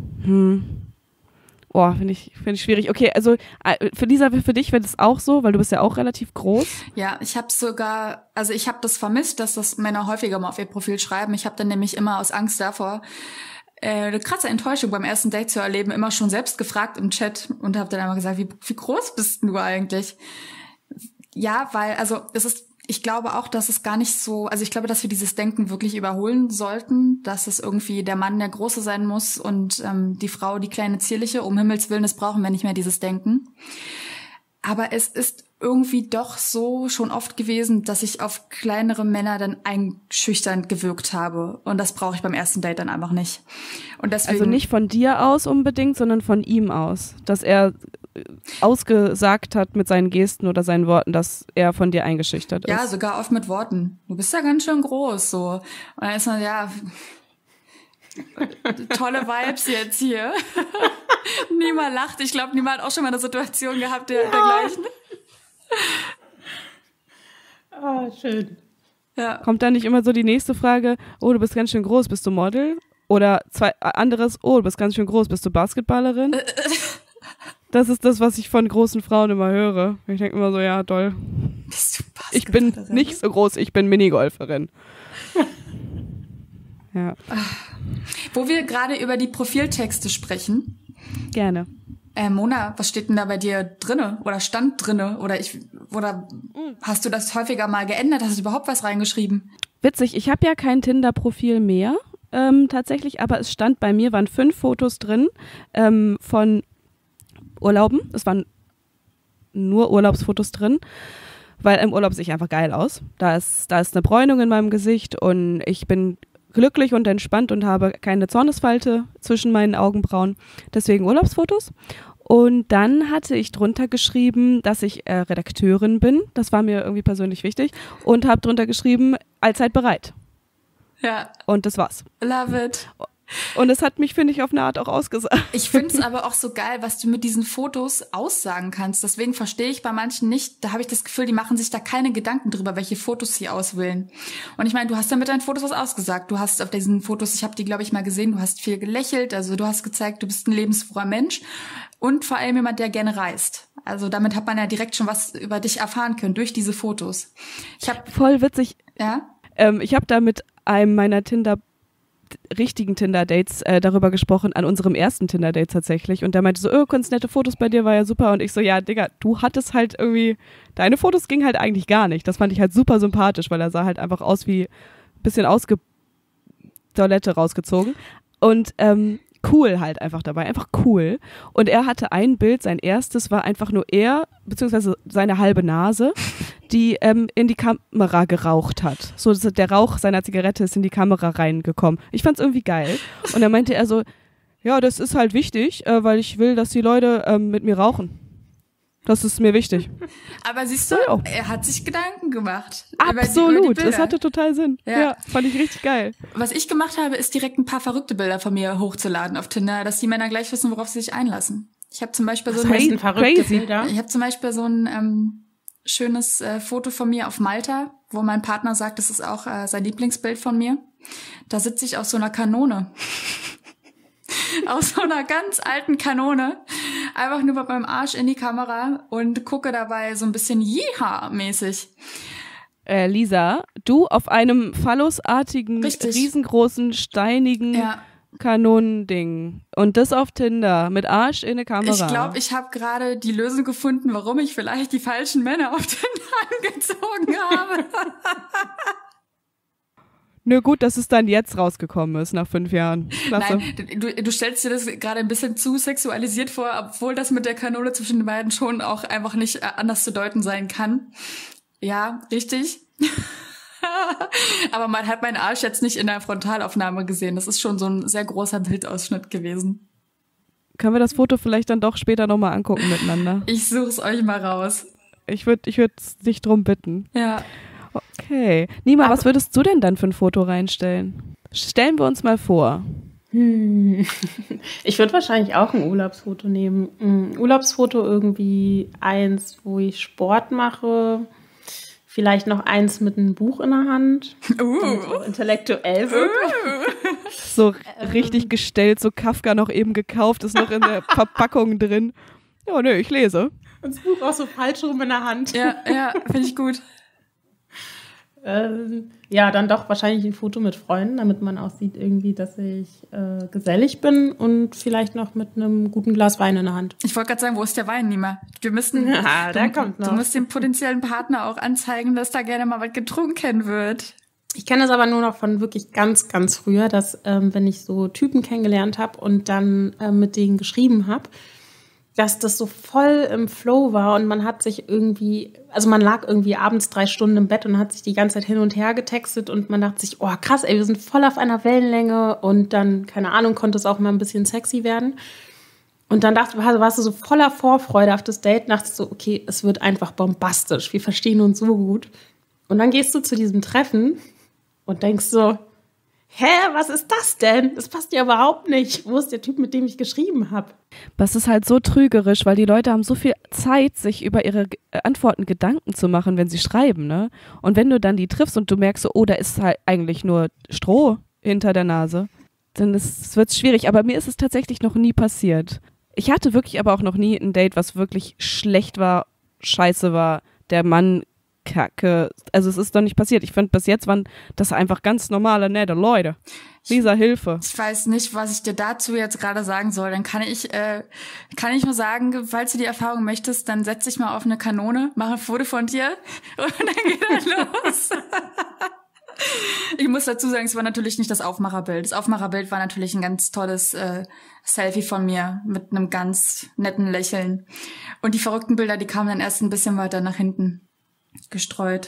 Oh, finde ich schwierig. Okay, also für dich wäre das auch so, weil du bist ja auch relativ groß. Ja, ich habe das vermisst, dass das Männer häufiger mal auf ihr Profil schreiben. Ich habe dann nämlich immer aus Angst davor, eine krasse Enttäuschung beim ersten Date zu erleben, immer schon selbst gefragt im Chat und habe dann einmal gesagt, wie groß bist du eigentlich? Ja, weil, ich glaube auch, dass es gar nicht so, also ich glaube, dass wir dieses Denken wirklich überholen sollten, dass es irgendwie der Mann der Große sein muss und die Frau die kleine Zierliche, um Himmels Willen, das brauchen wir nicht mehr, dieses Denken. Aber es ist irgendwie doch so schon oft gewesen, dass ich auf kleinere Männer dann einschüchternd gewirkt habe und das brauche ich beim ersten Date dann einfach nicht. Und deswegen, also nicht von dir aus unbedingt, sondern von ihm aus, dass er ausgesagt hat mit seinen Gesten oder seinen Worten, dass er von dir eingeschüchtert ist. Ja, sogar oft mit Worten. Du bist ja ganz schön groß, so. Und dann ist man, ja, tolle Vibes jetzt hier. Niemand lacht. Ich glaube, niemand hat auch schon mal eine Situation gehabt, dergleichen. Ah, schön. Ja. Kommt da nicht immer so die nächste Frage, oh, du bist ganz schön groß, bist du Model? Oder anderes, oh, du bist ganz schön groß, bist du Basketballerin? Das ist das, was ich von großen Frauen immer höre. Ich denke immer so, ja, toll. Bist du ich bin nicht so groß, ich bin Minigolferin. Ja. Wo wir gerade über die Profiltexte sprechen. Gerne. Mona, was steht denn da bei dir drinne? Oder stand drinne? Oder hast du das häufiger mal geändert? Hast du überhaupt was reingeschrieben? Witzig, ich habe ja kein Tinder-Profil mehr, tatsächlich, aber es stand bei mir, waren 5 Fotos drin von Urlauben. Es waren nur Urlaubsfotos drin, weil im Urlaub sehe ich einfach geil aus. Da ist eine Bräunung in meinem Gesicht und ich bin glücklich und entspannt und habe keine Zornesfalte zwischen meinen Augenbrauen. Deswegen Urlaubsfotos. Und dann hatte ich drunter geschrieben, dass ich Redakteurin bin. Das war mir irgendwie persönlich wichtig. Und habe drunter geschrieben, allzeit bereit. Ja. Und das war's. Love it. Und es hat mich, finde ich, auf eine Art auch ausgesagt. Ich finde es aber auch so geil, was du mit diesen Fotos aussagen kannst. Deswegen verstehe ich bei manchen nicht, da habe ich das Gefühl, die machen sich da keine Gedanken drüber, welche Fotos sie auswählen. Und ich meine, du hast ja mit deinen Fotos was ausgesagt. Du hast auf diesen Fotos, ich habe die, glaube ich, mal gesehen, du hast viel gelächelt. Also du hast gezeigt, du bist ein lebensfroher Mensch und vor allem jemand, der gerne reist. Also damit hat man ja direkt schon was über dich erfahren können, durch diese Fotos. Voll witzig. Ja? Ich habe da mit einem meiner richtigen Tinder-Dates darüber gesprochen, an unserem ersten Tinder-Date tatsächlich. Und der meinte so, ganz nette Fotos bei dir, war ja super. Und ich so, ja, Digga, du hattest halt irgendwie, deine Fotos gingen halt eigentlich gar nicht. Das fand ich halt super sympathisch, weil er sah halt einfach aus wie ein bisschen Toilette rausgezogen. Und cool halt einfach dabei, einfach cool. Und er hatte ein Bild, sein erstes war einfach nur er, beziehungsweise seine halbe Nase, die in die Kamera geraucht hat. So, der Rauch seiner Zigarette ist in die Kamera reingekommen. Ich fand's irgendwie geil. Und dann meinte er so, ja, das ist halt wichtig, weil ich will, dass die Leute mit mir rauchen. Das ist mir wichtig. Aber siehst du, er hat sich Gedanken gemacht. Absolut, das hatte total Sinn. Ja, fand ich richtig geil. Was ich gemacht habe, ist direkt ein paar verrückte Bilder von mir hochzuladen auf Tinder, dass die Männer gleich wissen, worauf sie sich einlassen. Ich habe zum Beispiel so ein schönes Foto von mir auf Malta, wo mein Partner sagt, das ist auch sein Lieblingsbild von mir. Da sitze ich auf so einer Kanone. Aus so einer ganz alten Kanone. Einfach nur mit meinem Arsch in die Kamera und gucke dabei so ein bisschen Yeehaw-mäßig. Lisa, du auf einem phallusartigen, riesengroßen, steinigen Kanonending. Und das auf Tinder mit Arsch in der Kamera. Ich glaube, ich habe gerade die Lösung gefunden, warum ich vielleicht die falschen Männer auf Tinder angezogen habe. Nö, gut, dass es dann jetzt rausgekommen ist, nach 5 Jahren. Klasse. Nein, du stellst dir das gerade ein bisschen zu sexualisiert vor, obwohl das mit der Kanone zwischen den beiden schon auch einfach nicht anders zu deuten sein kann. Ja, richtig. Aber man hat meinen Arsch jetzt nicht in der Frontalaufnahme gesehen. Das ist schon so ein sehr großer Bildausschnitt gewesen. Können wir das Foto vielleicht dann doch später nochmal angucken miteinander? Ich such's euch mal raus. Ich würd dich drum bitten. Ja. Okay. Nima, was würdest du denn dann für ein Foto reinstellen? Stellen wir uns mal vor. Ich würde wahrscheinlich auch ein Urlaubsfoto nehmen. Ein Urlaubsfoto irgendwie eins, wo ich Sport mache. Vielleicht noch eins mit einem Buch in der Hand. So intellektuell wird. So richtig gestellt, so Kafka noch eben gekauft, ist noch in der Verpackung drin. Ja, nö, ich lese. Und das Buch auch so falsch rum in der Hand. Ja, finde ich gut. Ja, dann doch wahrscheinlich ein Foto mit Freunden, damit man auch sieht irgendwie, dass ich gesellig bin und vielleicht noch mit einem guten Glas Wein in der Hand. Ich wollte gerade sagen, wo ist der Wein, Nima? Du musst dem potenziellen Partner auch anzeigen, dass da gerne mal was getrunken wird. Ich kenne das aber nur noch von wirklich ganz, ganz früher, dass wenn ich so Typen kennengelernt habe und dann mit denen geschrieben habe, dass das so voll im Flow war und man hat sich irgendwie, also man lag irgendwie abends 3 Stunden im Bett und hat sich die ganze Zeit hin und her getextet und man dachte sich, oh krass, ey, wir sind voll auf einer Wellenlänge und dann, keine Ahnung, konnte es auch mal ein bisschen sexy werden. Und dann warst du so voller Vorfreude auf das Date, dachtest so, okay, es wird einfach bombastisch, wir verstehen uns so gut. Und dann gehst du zu diesem Treffen und denkst so, hä, was ist das denn? Das passt ja überhaupt nicht. Wo ist der Typ, mit dem ich geschrieben habe? Das ist halt so trügerisch, weil die Leute haben so viel Zeit, sich über ihre Antworten Gedanken zu machen, wenn sie schreiben, ne? Und wenn du dann die triffst und du merkst so, oh, da ist halt eigentlich nur Stroh hinter der Nase, dann wird es schwierig. Aber mir ist es tatsächlich noch nie passiert. Ich hatte wirklich aber auch noch nie ein Date, was wirklich schlecht war, scheiße war, der Mann Kacke. Also es ist doch nicht passiert. Ich finde, bis jetzt waren das einfach ganz normale, nette Leute. Lisa, Hilfe. Ich weiß nicht, was ich dir dazu jetzt gerade sagen soll. Dann kann ich nur sagen, falls du die Erfahrung möchtest, dann setz dich mal auf eine Kanone, mach ein Foto von dir und dann geht er los. Ich muss dazu sagen, es war natürlich nicht das Aufmacherbild. Das Aufmacherbild war natürlich ein ganz tolles Selfie von mir mit einem ganz netten Lächeln. Und die verrückten Bilder, die kamen dann erst ein bisschen weiter nach hinten gestreut.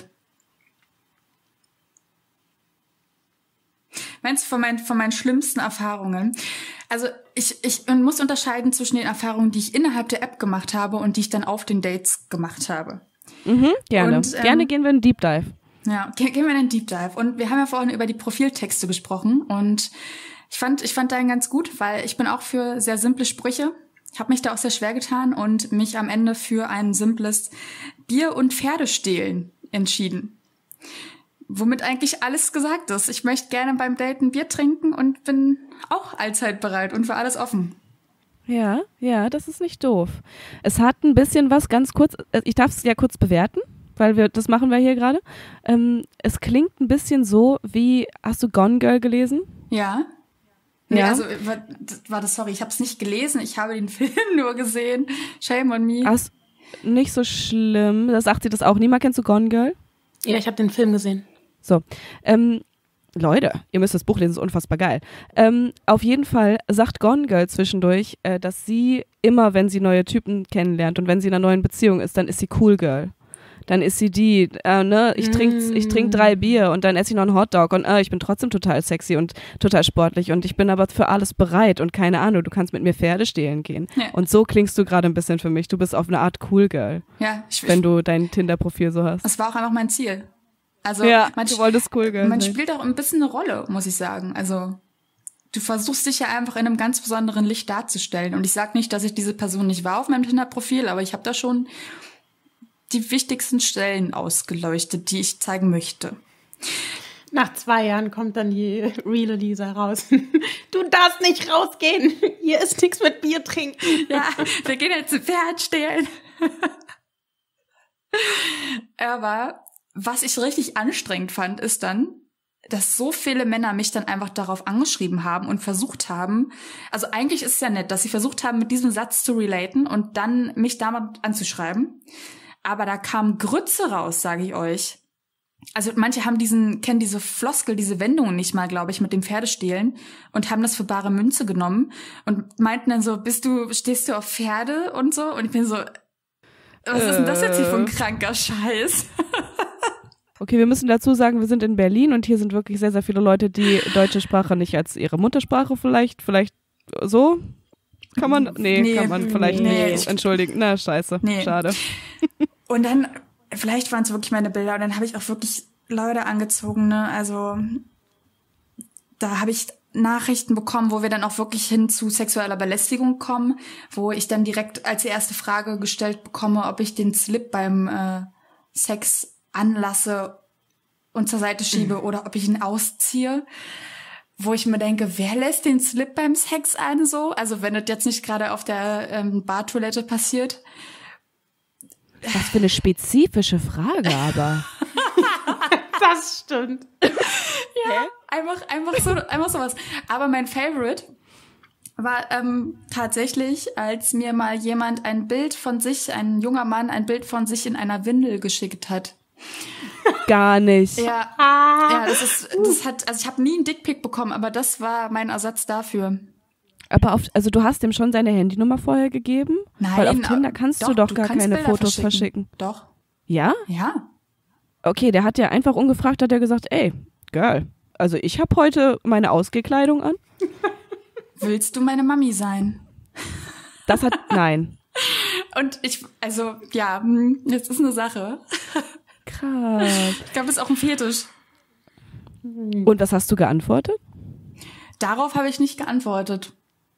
Meinst du von meinen schlimmsten Erfahrungen? Also ich muss unterscheiden zwischen den Erfahrungen, die ich innerhalb der App gemacht habe und die ich dann auf den Dates gemacht habe. Gerne. Und, gerne gehen wir in den Deep Dive. Ja, gehen wir in den Deep Dive. Und wir haben ja vorhin über die Profiltexte gesprochen und ich fand deinen ganz gut, weil ich bin auch für sehr simple Sprüche. Ich habe mich da auch sehr schwer getan und mich am Ende für ein simples Bier- und Pferdestehlen entschieden. Womit eigentlich alles gesagt ist. Ich möchte gerne beim Date ein Bier trinken und bin auch allzeit bereit und für alles offen. Ja, das ist nicht doof. Es hat ein bisschen was, ganz kurz, ich darf es ja kurz bewerten, weil das machen wir hier gerade. Es klingt ein bisschen so wie, hast du Gone Girl gelesen? Ja. Nee, Ja? also, warte, sorry, ich habe es nicht gelesen, ich habe den Film nur gesehen. Shame on me. Ach, nicht so schlimm. Da sagt sie das auch. Nima, kennst du Gone Girl? Ja, ich habe den Film gesehen. So, Leute, ihr müsst das Buch lesen, ist unfassbar geil. Auf jeden Fall sagt Gone Girl zwischendurch, dass sie immer, wenn sie neue Typen kennenlernt und wenn sie in einer neuen Beziehung ist, dann ist sie Cool Girl. Dann ist sie die, ich trink 3 Bier und dann esse ich noch einen Hotdog und ich bin trotzdem total sexy und total sportlich und ich bin aber für alles bereit und keine Ahnung, du kannst mit mir Pferde stehlen gehen. Ja. Und so klingst du gerade ein bisschen für mich. Du bist auf eine Art Cool Girl, Ja, wenn du dein Tinder-Profil so hast. das war auch einfach mein Ziel. Also, Ja, man, du wolltest Cool Girl man sein. spielt auch ein bisschen eine Rolle, muss ich sagen. Also, du versuchst dich ja einfach in einem ganz besonderen Licht darzustellen. Und ich sag nicht, dass ich diese Person nicht war auf meinem Tinder-Profil, aber ich habe da schon die wichtigsten Stellen ausgeleuchtet, die ich zeigen möchte. Nach 2 Jahren kommt dann die reale Lisa raus. Du darfst nicht rausgehen. Hier ist nichts mit Bier trinken. Ja, wir gehen jetzt ein Pferd stehlen. Aber was ich richtig anstrengend fand, ist dann, dass so viele Männer mich dann einfach darauf angeschrieben haben und versucht haben, also eigentlich ist es ja nett, dass sie versucht haben, mit diesem Satz zu relaten und dann mich damit anzuschreiben. Aber da kam Grütze raus, sage ich euch. Also manche haben kennen diese Floskel, diese Wendungen nicht mal, glaube ich, mit dem Pferdestehlen und haben das für bare Münze genommen und meinten dann so, stehst du auf Pferde und so? Und ich bin so, was ist denn das jetzt hier für ein kranker Scheiß? Okay, wir müssen dazu sagen, wir sind in Berlin und hier sind wirklich sehr, sehr viele Leute, die deutsche Sprache nicht als ihre Muttersprache vielleicht so? Kann man? Nee, kann man vielleicht nicht. Entschuldigen. Na, scheiße. Nee. Schade. Und dann, vielleicht waren es wirklich meine Bilder und dann habe ich auch wirklich Leute angezogen, ne? Also da habe ich Nachrichten bekommen, wo wir dann auch wirklich hin zu sexueller Belästigung kommen, wo ich dann direkt als erste Frage gestellt bekomme, ob ich den Slip beim Sex anlasse und zur Seite schiebe oder ob ich ihn ausziehe. Wo ich mir denke, wer lässt den Slip beim Sex an so? Also wenn das jetzt nicht gerade auf der Badtoilette passiert. Was für eine spezifische Frage aber. Das stimmt. Ja, einfach sowas. Aber mein Favorite war tatsächlich, als mir mal jemand ein junger Mann, ein Bild von sich in einer Windel geschickt hat. Gar nicht. Ja, also ich habe nie einen Dickpic bekommen, aber das war mein Ersatz dafür. Aber also du hast ihm schon seine Handynummer vorher gegeben? Nein. Weil auf Tinder kannst du doch gar keine Bilder Fotos verschicken. Doch. Ja? Ja. Okay, der hat ja einfach ungefragt, hat er gesagt, ey, Girl, also ich habe heute meine Ausgehkleidung an. Willst du meine Mami sein? Nein. Und jetzt ist eine Sache. Krass. Ich glaube, das ist auch ein Fetisch. Und was hast du geantwortet? Darauf habe ich nicht geantwortet.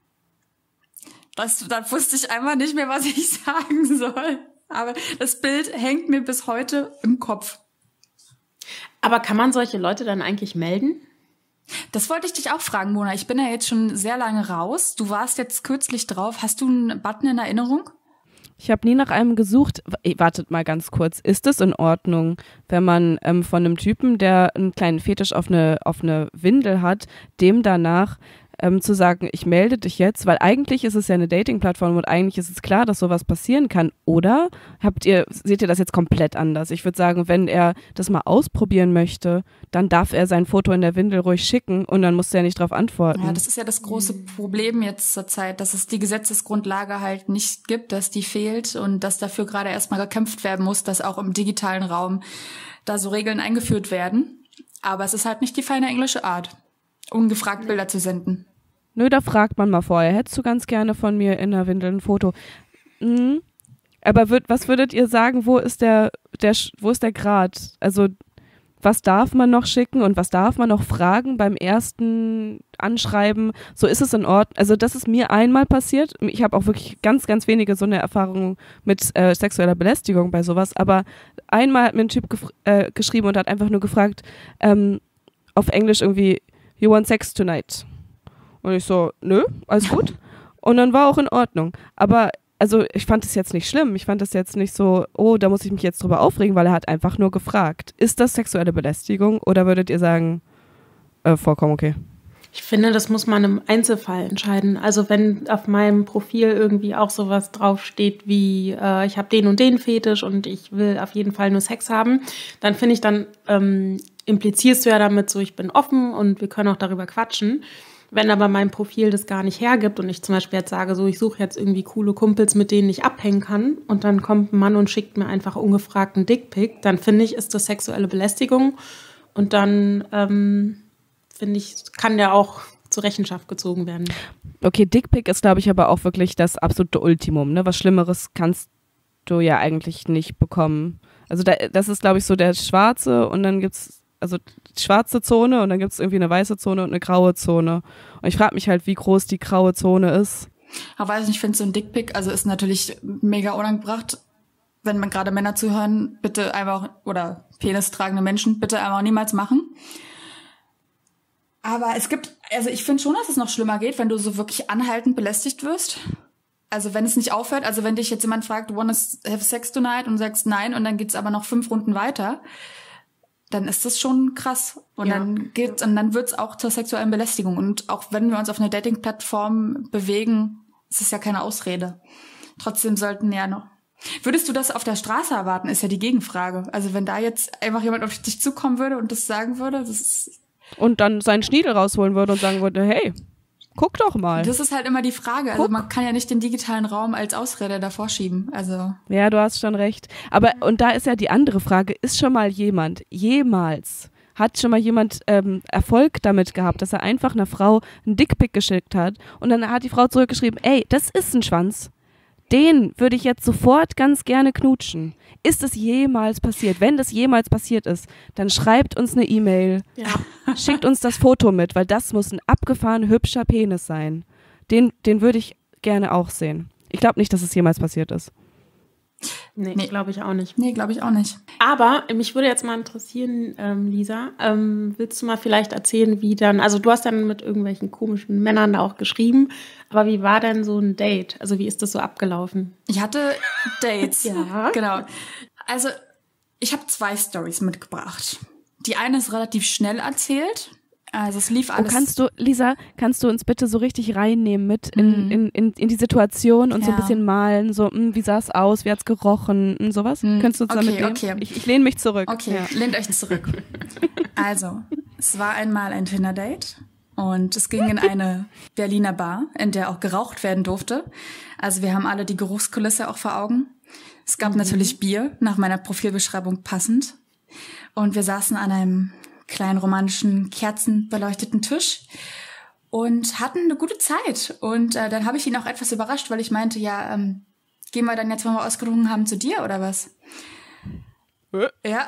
Da wusste ich einfach nicht mehr, was ich sagen soll. Aber das Bild hängt mir bis heute im Kopf. Aber kann man solche Leute dann eigentlich melden? Das wollte ich dich auch fragen, Mona. Ich bin ja jetzt schon sehr lange raus. Du warst jetzt kürzlich drauf. Hast du einen Button in Erinnerung? Ich habe nie nach einem gesucht. Wartet mal ganz kurz. Ist es in Ordnung, wenn man von einem Typen, der einen kleinen Fetisch auf eine Windel hat, dem danach zu sagen, ich melde dich jetzt, weil eigentlich ist es ja eine Dating-Plattform und eigentlich ist es klar, dass sowas passieren kann. Oder seht ihr das jetzt komplett anders? Ich würde sagen, wenn er das mal ausprobieren möchte, dann darf er sein Foto in der Windel ruhig schicken und dann muss er nicht drauf antworten. Ja, das ist ja das große Problem jetzt zur Zeit, dass es die Gesetzesgrundlage halt nicht gibt, dass die fehlt und dass dafür gerade erstmal gekämpft werden muss, dass auch im digitalen Raum da so Regeln eingeführt werden. Aber es ist halt nicht die feine englische Art, ungefragt Bilder zu senden. Nö, da fragt man mal vorher. Hättest du ganz gerne von mir in der Windel ein Foto? Aber was würdet ihr sagen, wo ist der Grad? Also was darf man noch schicken und was darf man noch fragen beim ersten Anschreiben? So ist es in Ordnung. Also das ist mir einmal passiert. Ich habe auch wirklich ganz, ganz wenige so eine Erfahrung mit sexueller Belästigung bei sowas. Aber einmal hat mir ein Typ geschrieben und hat einfach nur gefragt, auf Englisch irgendwie, you want sex tonight? Und ich so, nö, alles gut. Und dann war auch in Ordnung. Aber also ich fand es jetzt nicht schlimm. Ich fand es jetzt nicht so, oh, da muss ich mich jetzt drüber aufregen, weil er hat einfach nur gefragt. Ist das sexuelle Belästigung oder würdet ihr sagen, vollkommen okay? Ich finde, das muss man im Einzelfall entscheiden. Also wenn auf meinem Profil irgendwie auch sowas draufsteht wie ich habe den und den Fetisch und ich will auf jeden Fall nur Sex haben, dann finde ich, dann implizierst du ja damit so, ich bin offen und wir können auch darüber quatschen. Wenn aber mein Profil das gar nicht hergibt und ich zum Beispiel jetzt sage, so ich suche jetzt irgendwie coole Kumpels, mit denen ich abhängen kann und dann kommt ein Mann und schickt mir einfach ungefragt einen Dickpic, dann finde ich, ist das sexuelle Belästigung und dann finde ich, kann der auch zur Rechenschaft gezogen werden. Okay, Dickpic ist, glaube ich, aber auch wirklich das absolute Ultimum. Ne? Was Schlimmeres kannst du ja eigentlich nicht bekommen. Also das ist, glaube ich, so der schwarze und dann gibt es also die schwarze Zone und dann gibt es irgendwie eine weiße Zone und eine graue Zone. Und ich frage mich halt, wie groß die graue Zone ist. Aber weiß nicht, ich finde so ein Dickpic, also ist natürlich mega unangebracht. Wenn man gerade Männer zuhören, bitte einfach, oder penistragende Menschen, bitte einfach niemals machen. Aber es gibt, also ich finde schon, dass es noch schlimmer geht, wenn du so wirklich anhaltend belästigt wirst. Also wenn es nicht aufhört, also wenn dich jetzt jemand fragt, wanna have sex tonight und sagst nein und dann geht's aber noch 5 Runden weiter, dann ist das schon krass. Und dann wird's auch zur sexuellen Belästigung. Und auch wenn wir uns auf einer Dating-Plattform bewegen, ist es ja keine Ausrede. Trotzdem sollten ja noch. Würdest du das auf der Straße erwarten, ist ja die Gegenfrage. Also wenn da jetzt einfach jemand auf dich zukommen würde und das sagen würde, das ist... Und dann seinen Schniedel rausholen würde und sagen würde, hey, guck doch mal. Das ist halt immer die Frage. Also man kann ja nicht den digitalen Raum als Ausrede davor schieben. Also ja, du hast schon recht. Aber, und da ist ja die andere Frage, ist schon mal jemand, hat schon mal jemand Erfolg damit gehabt, dass er einfach einer Frau einen Dickpic geschickt hat und dann hat die Frau zurückgeschrieben, ey, das ist ein Schwanz. Den würde ich jetzt sofort ganz gerne knutschen. Ist es jemals passiert? Wenn das jemals passiert ist, dann schreibt uns eine E-Mail, schickt uns das Foto mit, weil das muss ein abgefahren hübscher Penis sein. Den würde ich gerne auch sehen. Ich glaube nicht, dass es jemals passiert ist. Nee. Glaube ich auch nicht. Nee, glaube ich auch nicht. Aber mich würde jetzt mal interessieren, Lisa, willst du mal vielleicht erzählen, wie dann, also du hast dann mit irgendwelchen komischen Männern da auch geschrieben, aber wie war denn so ein Date? Also wie ist das so abgelaufen? Ich hatte Dates. Ja. Genau. Also ich habe 2 Storys mitgebracht. Die eine ist relativ schnell erzählt. Also es lief alles. Lisa, kannst du uns bitte so richtig reinnehmen mit in die Situation und so ein bisschen malen, so wie sah es aus, wie hat's gerochen, sowas? Könntest du uns damit nehmen? Okay. Ich lehne mich zurück. Okay, lehnt euch zurück. Also, es war einmal ein Tinder-Date und es ging in eine Berliner Bar, in der auch geraucht werden durfte. Also wir haben alle die Geruchskulisse auch vor Augen. Es gab natürlich Bier, nach meiner Profilbeschreibung passend. Und wir saßen an einem kleinen romantischen, kerzenbeleuchteten Tisch und hatten eine gute Zeit. Und dann habe ich ihn auch etwas überrascht, weil ich meinte, ja, gehen wir dann jetzt, wenn wir ausgetrunken haben, zu dir oder was? Ja,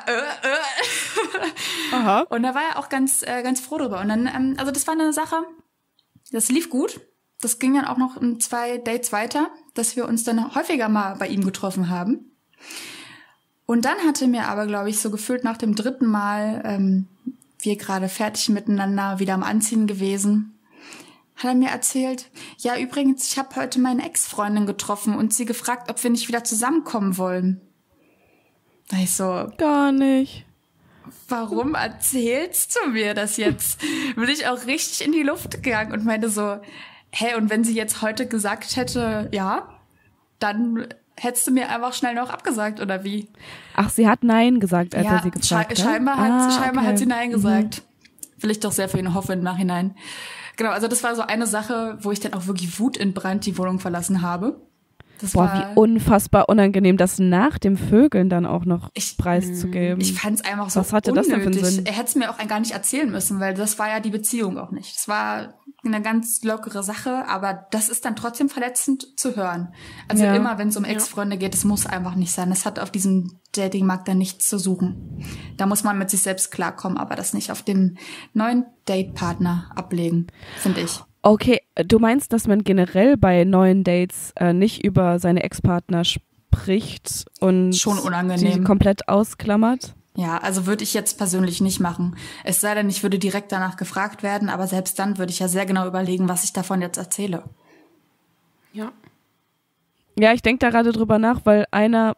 Aha. Und da war er auch ganz froh drüber. Und dann, also das war eine Sache, das lief gut. Das ging dann auch noch in 2 Dates weiter, dass wir uns dann häufiger mal bei ihm getroffen haben. Und dann hatte mir aber, glaube ich, so gefühlt nach dem 3. Mal, wir gerade fertig miteinander, wieder am Anziehen gewesen, hat er mir erzählt, ja, übrigens, ich habe heute meine Ex-Freundin getroffen und sie gefragt, ob wir nicht wieder zusammenkommen wollen. Da ich so, gar nicht. Warum erzählst du mir das jetzt? Bin ich auch richtig in die Luft gegangen und meinte so, hey, und wenn sie jetzt heute gesagt hätte, ja, dann hättest du mir einfach schnell noch abgesagt, oder wie? Ach, sie hat Nein gesagt, als er sie gefragt hat? Scheinbar hat sie Nein gesagt. Will ich doch sehr für ihn hoffen im Nachhinein. Genau, also das war so eine Sache, wo ich dann auch wirklich wutentbrannt die Wohnung verlassen habe. Wie unfassbar unangenehm, das nach dem Vögeln dann auch noch preiszugeben. Ich fand es einfach so Was hatte unnötig. Das denn für einen Sinn? Er hätte es mir auch gar nicht erzählen müssen, weil das war ja die Beziehung auch nicht. Das war eine ganz lockere Sache, aber das ist dann trotzdem verletzend zu hören. Also immer, wenn es um Ex-Freunde geht, das muss einfach nicht sein. Das hat auf diesem Datingmarkt dann nichts zu suchen. Da muss man mit sich selbst klarkommen, aber das nicht auf den neuen Datepartner ablegen, finde ich. Okay, du meinst, dass man generell bei neuen Dates nicht über seine Ex-Partner spricht und schon unangenehm. Die komplett ausklammert? Ja, also würde ich jetzt persönlich nicht machen. Es sei denn, ich würde direkt danach gefragt werden, aber selbst dann würde ich ja sehr genau überlegen, was ich davon jetzt erzähle. Ja. Ja, ich denke da gerade drüber nach, weil eins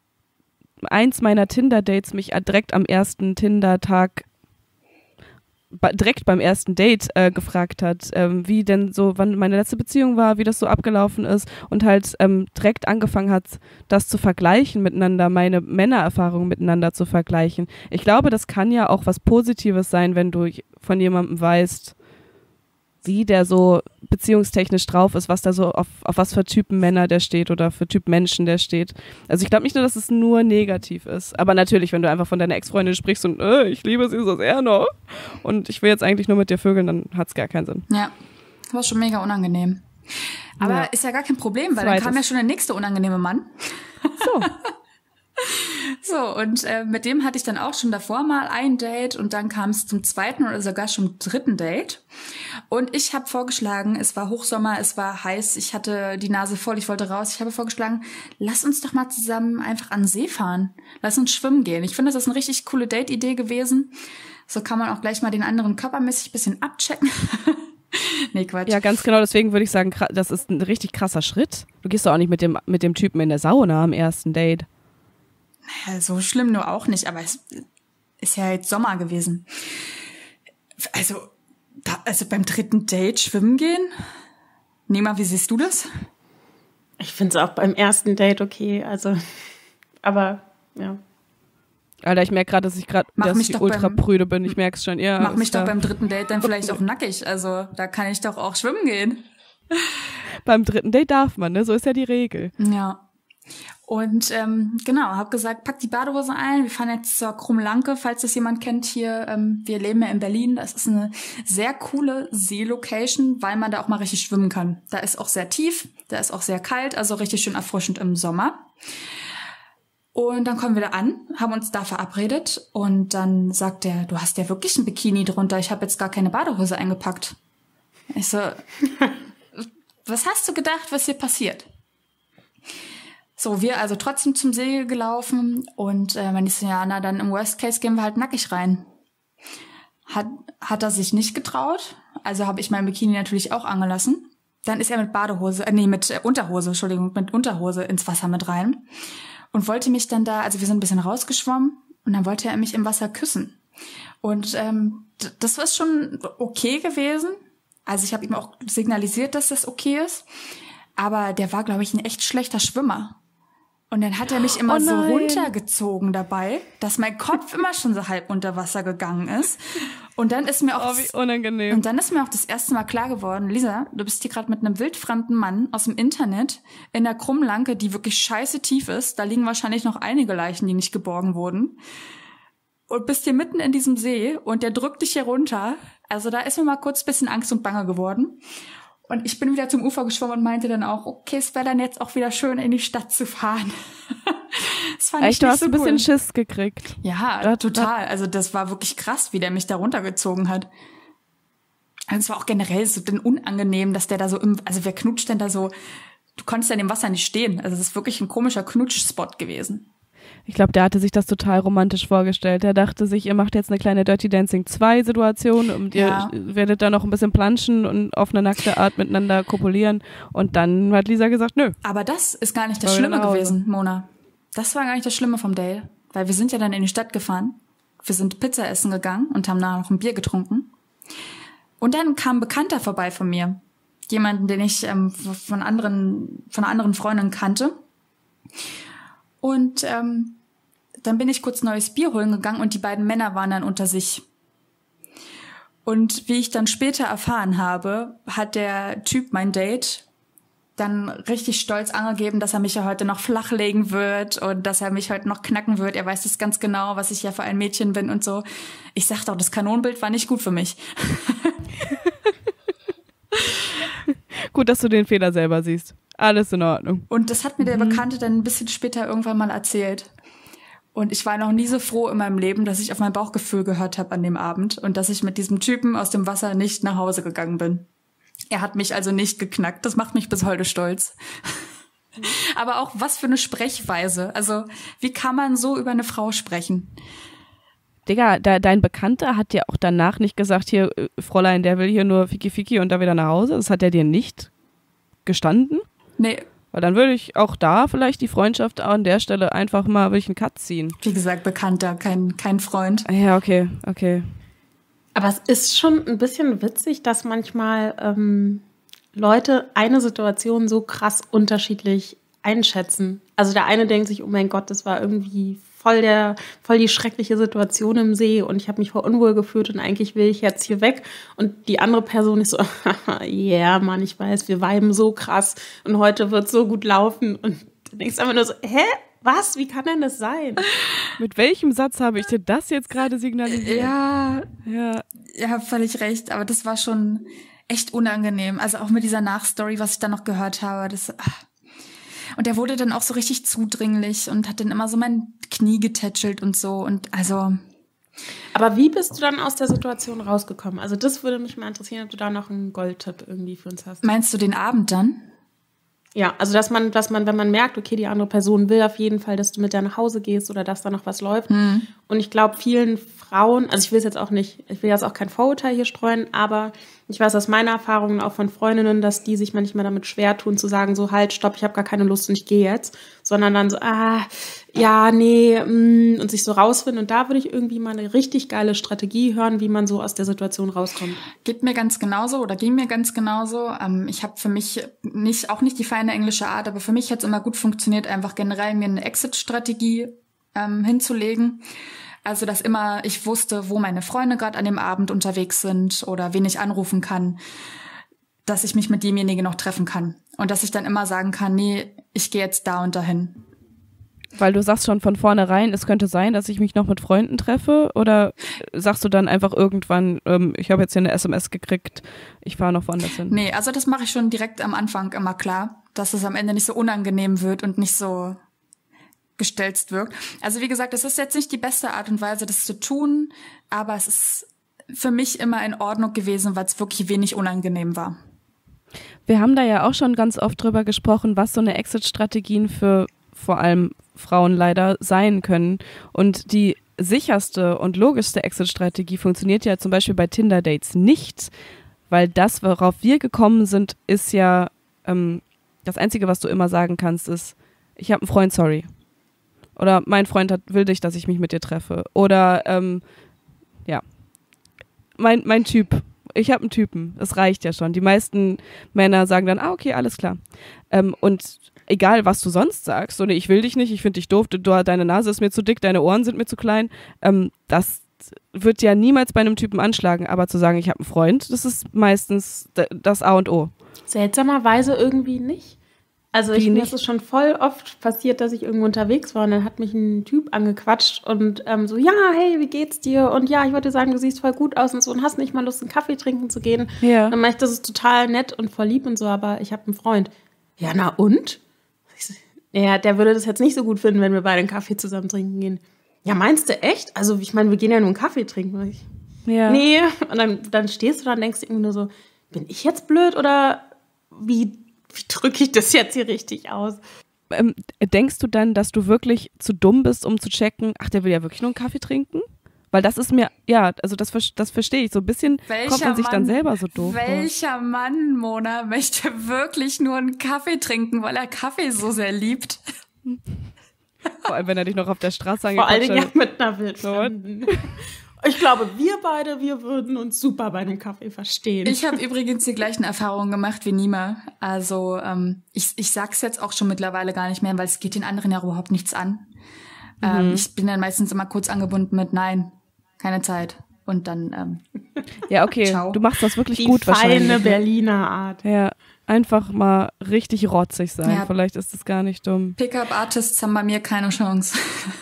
meiner Tinder-Dates mich direkt am ersten Tinder-Tag direkt beim ersten Date gefragt hat, wie denn so, wann meine letzte Beziehung war, wie das so abgelaufen ist und halt direkt angefangen hat, das zu vergleichen miteinander, meine Männererfahrungen miteinander zu vergleichen. Ich glaube, das kann ja auch was Positives sein, wenn du von jemandem weißt, wie der so beziehungstechnisch drauf ist, was da so auf was für Typen Männer der steht oder für Typ Menschen der steht. Also ich glaube nicht nur, dass es nur negativ ist, aber natürlich, wenn du einfach von deiner Ex-Freundin sprichst und ich liebe sie so sehr noch und ich will jetzt eigentlich nur mit dir vögeln, dann hat es gar keinen Sinn. Ja, war schon mega unangenehm. Aber ist ja gar kein Problem, weil dann kam ja schon der nächste unangenehme Mann. So. So, und mit dem hatte ich dann auch schon davor mal ein Date und dann kam es zum zweiten oder sogar schon dritten Date. Und ich habe vorgeschlagen, es war Hochsommer, es war heiß, ich hatte die Nase voll, ich wollte raus. Ich habe vorgeschlagen, lass uns doch mal zusammen einfach an den See fahren. Lass uns schwimmen gehen. Ich finde, das ist eine richtig coole Date-Idee gewesen. So kann man auch gleich mal den anderen körpermäßig ein bisschen abchecken. Nee, Quatsch. Ja, ganz genau, deswegen würde ich sagen, das ist ein richtig krasser Schritt. Du gehst doch auch nicht mit dem Typen in der Sauna am ersten Date. Naja, so schlimm nur auch nicht, aber es ist ja jetzt Sommer gewesen. Also beim dritten Date schwimmen gehen? Nima, wie siehst du das? Ich finde es auch beim ersten Date okay, also, aber, ja. Alter, ich merke gerade, dass ich ultra prüde bin, ich merke es schon. Ja, mach mich doch beim dritten Date dann vielleicht auch nackig, also da kann ich doch auch schwimmen gehen. Beim dritten Date darf man, ne? So ist ja die Regel. Ja. Und genau, habe gesagt, pack die Badehose ein. Wir fahren jetzt zur Krummlanke, falls das jemand kennt hier. Wir leben ja in Berlin. Das ist eine sehr coole Seelocation, weil man da auch mal richtig schwimmen kann. Da ist auch sehr tief, da ist auch sehr kalt, also richtig schön erfrischend im Sommer. Und dann kommen wir da an, haben uns da verabredet und dann sagt er, du hast ja wirklich ein Bikini drunter, ich habe jetzt gar keine Badehose eingepackt. Ich so, was hast du gedacht, was hier passiert? So, wir also trotzdem zum See gelaufen und wenn ich so, ja, na dann im Worst Case gehen wir halt nackig rein. Hat er sich nicht getraut, also habe ich mein Bikini natürlich auch angelassen. Dann ist er mit Unterhose ins Wasser mit rein und wollte mich dann da, also wir sind ein bisschen rausgeschwommen und dann wollte er mich im Wasser küssen. Und das war schon okay gewesen. Also ich habe ihm auch signalisiert, dass das okay ist. Aber der war, glaube ich, ein echt schlechter Schwimmer. Und dann hat er mich immer so runtergezogen dabei, dass mein Kopf immer schon so halb unter Wasser gegangen ist. Und dann ist mir auch wie unangenehm. Und dann ist mir auch das erste Mal klar geworden, Lisa, du bist hier gerade mit einem wildfremden Mann aus dem Internet in der Krummlanke, die wirklich scheiße tief ist. Da liegen wahrscheinlich noch einige Leichen, die nicht geborgen wurden. Und bist hier mitten in diesem See und der drückt dich hier runter. Also da ist mir mal kurz ein bisschen Angst und Bange geworden. Und ich bin wieder zum Ufer geschwommen und meinte dann auch, okay, es wäre dann jetzt auch wieder schön, in die Stadt zu fahren. Das fand ich du nicht hast so ein bisschen cool. Schiss gekriegt. Ja, total. Also das war wirklich krass, wie der mich da runtergezogen hat. Also es war auch generell so denn unangenehm, dass der da so also wer knutscht denn da so? Du konntest ja in dem Wasser nicht stehen. Also es ist wirklich ein komischer Knutschspot gewesen. Ich glaube, der hatte sich das total romantisch vorgestellt. Er dachte sich, ihr macht jetzt eine kleine Dirty Dancing 2 Situation und ihr werdet da noch ein bisschen planschen und auf eine nackte Art miteinander kopulieren. Und dann hat Lisa gesagt, nö. Aber das ist gar nicht das Schlimme gewesen, Mona. Das war gar nicht das Schlimme vom Date. Weil wir sind ja dann in die Stadt gefahren. Wir sind Pizza essen gegangen und haben nachher noch ein Bier getrunken. Und dann kam ein Bekannter vorbei von mir. Jemanden, den ich von einer anderen Freundin kannte. Und dann bin ich kurz neues Bier holen gegangen und die beiden Männer waren dann unter sich. Und wie ich dann später erfahren habe, hat der Typ, mein Date, dann richtig stolz angegeben, dass er mich ja heute noch flachlegen wird und dass er mich heute noch knacken wird. Er weiß das ganz genau, was ich ja für ein Mädchen bin und so. Ich sag doch, das Kanonenbild war nicht gut für mich. Gut, dass du den Fehler selber siehst. Alles in Ordnung. Und das hat mir der Bekannte dann ein bisschen später irgendwann mal erzählt. Und ich war noch nie so froh in meinem Leben, dass ich auf mein Bauchgefühl gehört habe an dem Abend und dass ich mit diesem Typen aus dem Wasser nicht nach Hause gegangen bin. Er hat mich also nicht geknackt. Das macht mich bis heute stolz. Aber auch was für eine Sprechweise. Also wie kann man so über eine Frau sprechen? Digga, dein Bekannter hat dir auch danach nicht gesagt, hier, Fräulein, der will hier nur Fiki und da wieder nach Hause. Das hat er dir nicht gestanden? Nee. Weil dann würde ich auch da vielleicht die Freundschaft an der Stelle einfach mal einen Cut ziehen. Wie gesagt, Bekannter, kein Freund. Ja, okay. Aber es ist schon ein bisschen witzig, dass manchmal Leute eine Situation so krass unterschiedlich einschätzen. Also der eine denkt sich, oh mein Gott, das war irgendwie voll die schreckliche Situation im See und ich habe mich voll unwohl gefühlt und eigentlich will ich jetzt hier weg. Und die andere Person ist so, ja, yeah, Mann, ich weiß, wir viben so krass und heute wird es so gut laufen. Und du denkst einfach nur so, hä? Was? Wie kann denn das sein? Mit welchem Satz habe ich dir das jetzt gerade signalisiert? Ja, völlig recht. Aber das war schon echt unangenehm. Also auch mit dieser Nachstory, was ich dann noch gehört habe. Und der wurde dann auch so richtig zudringlich und hat dann immer so mein Knie getätschelt und so. Und also. Aber wie bist du dann aus der Situation rausgekommen? Also das würde mich mal interessieren, ob du da noch einen Goldtipp irgendwie für uns hast. Meinst du den Abend dann? Ja, also dass man, wenn man merkt, okay, die andere Person will auf jeden Fall, dass du mit der nach Hause gehst oder dass da noch was läuft. Und ich glaube, vielen Frauen, also ich will jetzt auch kein Vorurteil hier streuen, aber ich weiß aus meiner Erfahrung auch von Freundinnen, dass die sich manchmal damit schwer tun, zu sagen, so halt, stopp, ich habe gar keine Lust und ich gehe jetzt, sondern dann so, und sich so rausfinden. Und da würde ich irgendwie mal eine richtig geile Strategie hören, wie man so aus der Situation rauskommt. Ging mir ganz genauso. Ich habe für mich auch nicht die feine englische Art, aber für mich hat es immer gut funktioniert, einfach generell mir eine Exit-Strategie hinzulegen. Also, dass immer ich wusste, wo meine Freunde gerade an dem Abend unterwegs sind oder wen ich anrufen kann, dass ich mich mit demjenigen noch treffen kann. Und dass ich dann immer sagen kann, nee, ich gehe jetzt da und dahin. Weil du sagst schon von vornherein, es könnte sein, dass ich mich noch mit Freunden treffe? Oder sagst du dann einfach irgendwann, ich habe jetzt hier eine SMS gekriegt, ich fahre noch woanders hin? Nee, also das mache ich schon direkt am Anfang immer klar, dass es am Ende nicht so unangenehm wird und nicht so gestelzt wirkt. Also wie gesagt, es ist jetzt nicht die beste Art und Weise, das zu tun, aber es ist für mich immer in Ordnung gewesen, weil es wirklich wenig unangenehm war. Wir haben da ja auch schon ganz oft drüber gesprochen, was so eine Exit-Strategien für vor allem Frauen leider sein können. Und die sicherste und logischste Exit-Strategie funktioniert ja zum Beispiel bei Tinder-Dates nicht, weil das, worauf wir gekommen sind, ist ja das Einzige, was du immer sagen kannst, ist, ich habe einen Freund, sorry. Oder mein Freund will dich, dass ich mich mit dir treffe. Oder, mein Typ. Ich habe einen Typen. Das reicht ja schon. Die meisten Männer sagen dann, okay, alles klar. Und egal, was du sonst sagst, so, nee, ich will dich nicht, ich finde dich doof, deine Nase ist mir zu dick, deine Ohren sind mir zu klein, das wird ja niemals bei einem Typen anschlagen. Aber zu sagen, ich habe einen Freund, das ist meistens das A und O. Seltsamerweise irgendwie nicht. Also mir ist es schon voll oft passiert, dass ich irgendwo unterwegs war und dann hat mich ein Typ angequatscht und so, ja, hey, wie geht's dir? Und ja, ich wollte sagen, du siehst voll gut aus und so und hast nicht mal Lust, einen Kaffee trinken zu gehen. Ja. Dann meinte ich, das ist total nett und voll lieb und so, aber ich habe einen Freund. Ja, na und? Ja, der würde das jetzt nicht so gut finden, wenn wir beide einen Kaffee zusammen trinken gehen. Ja, meinst du echt? Also ich meine, wir gehen ja nur einen Kaffee trinken. Ja. Nee, und dann stehst du da und denkst dir irgendwie nur so, bin ich jetzt blöd oder wie drücke ich das jetzt hier richtig aus? Denkst du dann, dass du wirklich zu dumm bist, um zu checken, ach, der will ja wirklich nur einen Kaffee trinken? Weil das ist mir, ja, also das verstehe ich. So ein bisschen kommt man sich dann selber so doof vor. Welcher Mann, Mona, möchte wirklich nur einen Kaffee trinken, weil er Kaffee so sehr liebt? Vor allem, wenn er dich noch auf der Straße angequatscht hat. Vor allem ja mit einer Wildfremden. Ich glaube, wir würden uns super bei einem Kaffee verstehen. Ich habe übrigens die gleichen Erfahrungen gemacht wie Nima. Also ich sag's jetzt auch schon mittlerweile gar nicht mehr, weil es geht den anderen ja überhaupt nichts an. Ich bin dann meistens immer kurz angebunden mit Nein, keine Zeit. Und dann ja, okay, ciao. Du machst das wirklich die gut wahrscheinlich. Die feine Berliner Art. Ja, einfach mal richtig rotzig sein. Ja. Vielleicht ist das gar nicht dumm. Pickup-Artists haben bei mir keine Chance.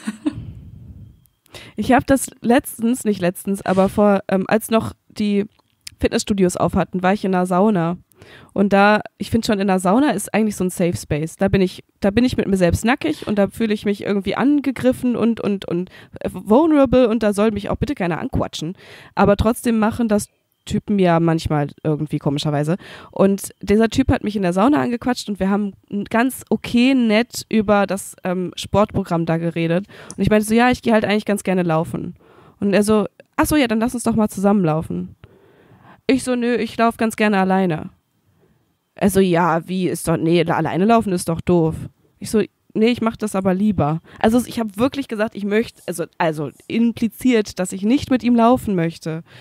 Ich habe das nicht letztens, aber als noch die Fitnessstudios auf hatten, war ich in einer Sauna. Und ich finde schon, in der Sauna ist eigentlich so ein Safe Space. Da bin ich mit mir selbst nackig und da fühle ich mich irgendwie angegriffen und vulnerable und da soll mich auch bitte keiner anquatschen. Aber trotzdem machen das Typen ja manchmal irgendwie komischerweise. Und dieser Typ hat mich in der Sauna angequatscht und wir haben ganz nett über das Sportprogramm da geredet. Und ich meinte so, ja, ich gehe halt eigentlich ganz gerne laufen. Und er so, ach so, ja, dann lass uns doch mal zusammenlaufen. Ich so, nö, ich laufe ganz gerne alleine. Er so, ja, alleine laufen ist doch doof. Ich so, nee, ich mache das aber lieber. Also ich habe wirklich gesagt, ich möchte, also impliziert, dass ich nicht mit ihm laufen möchte.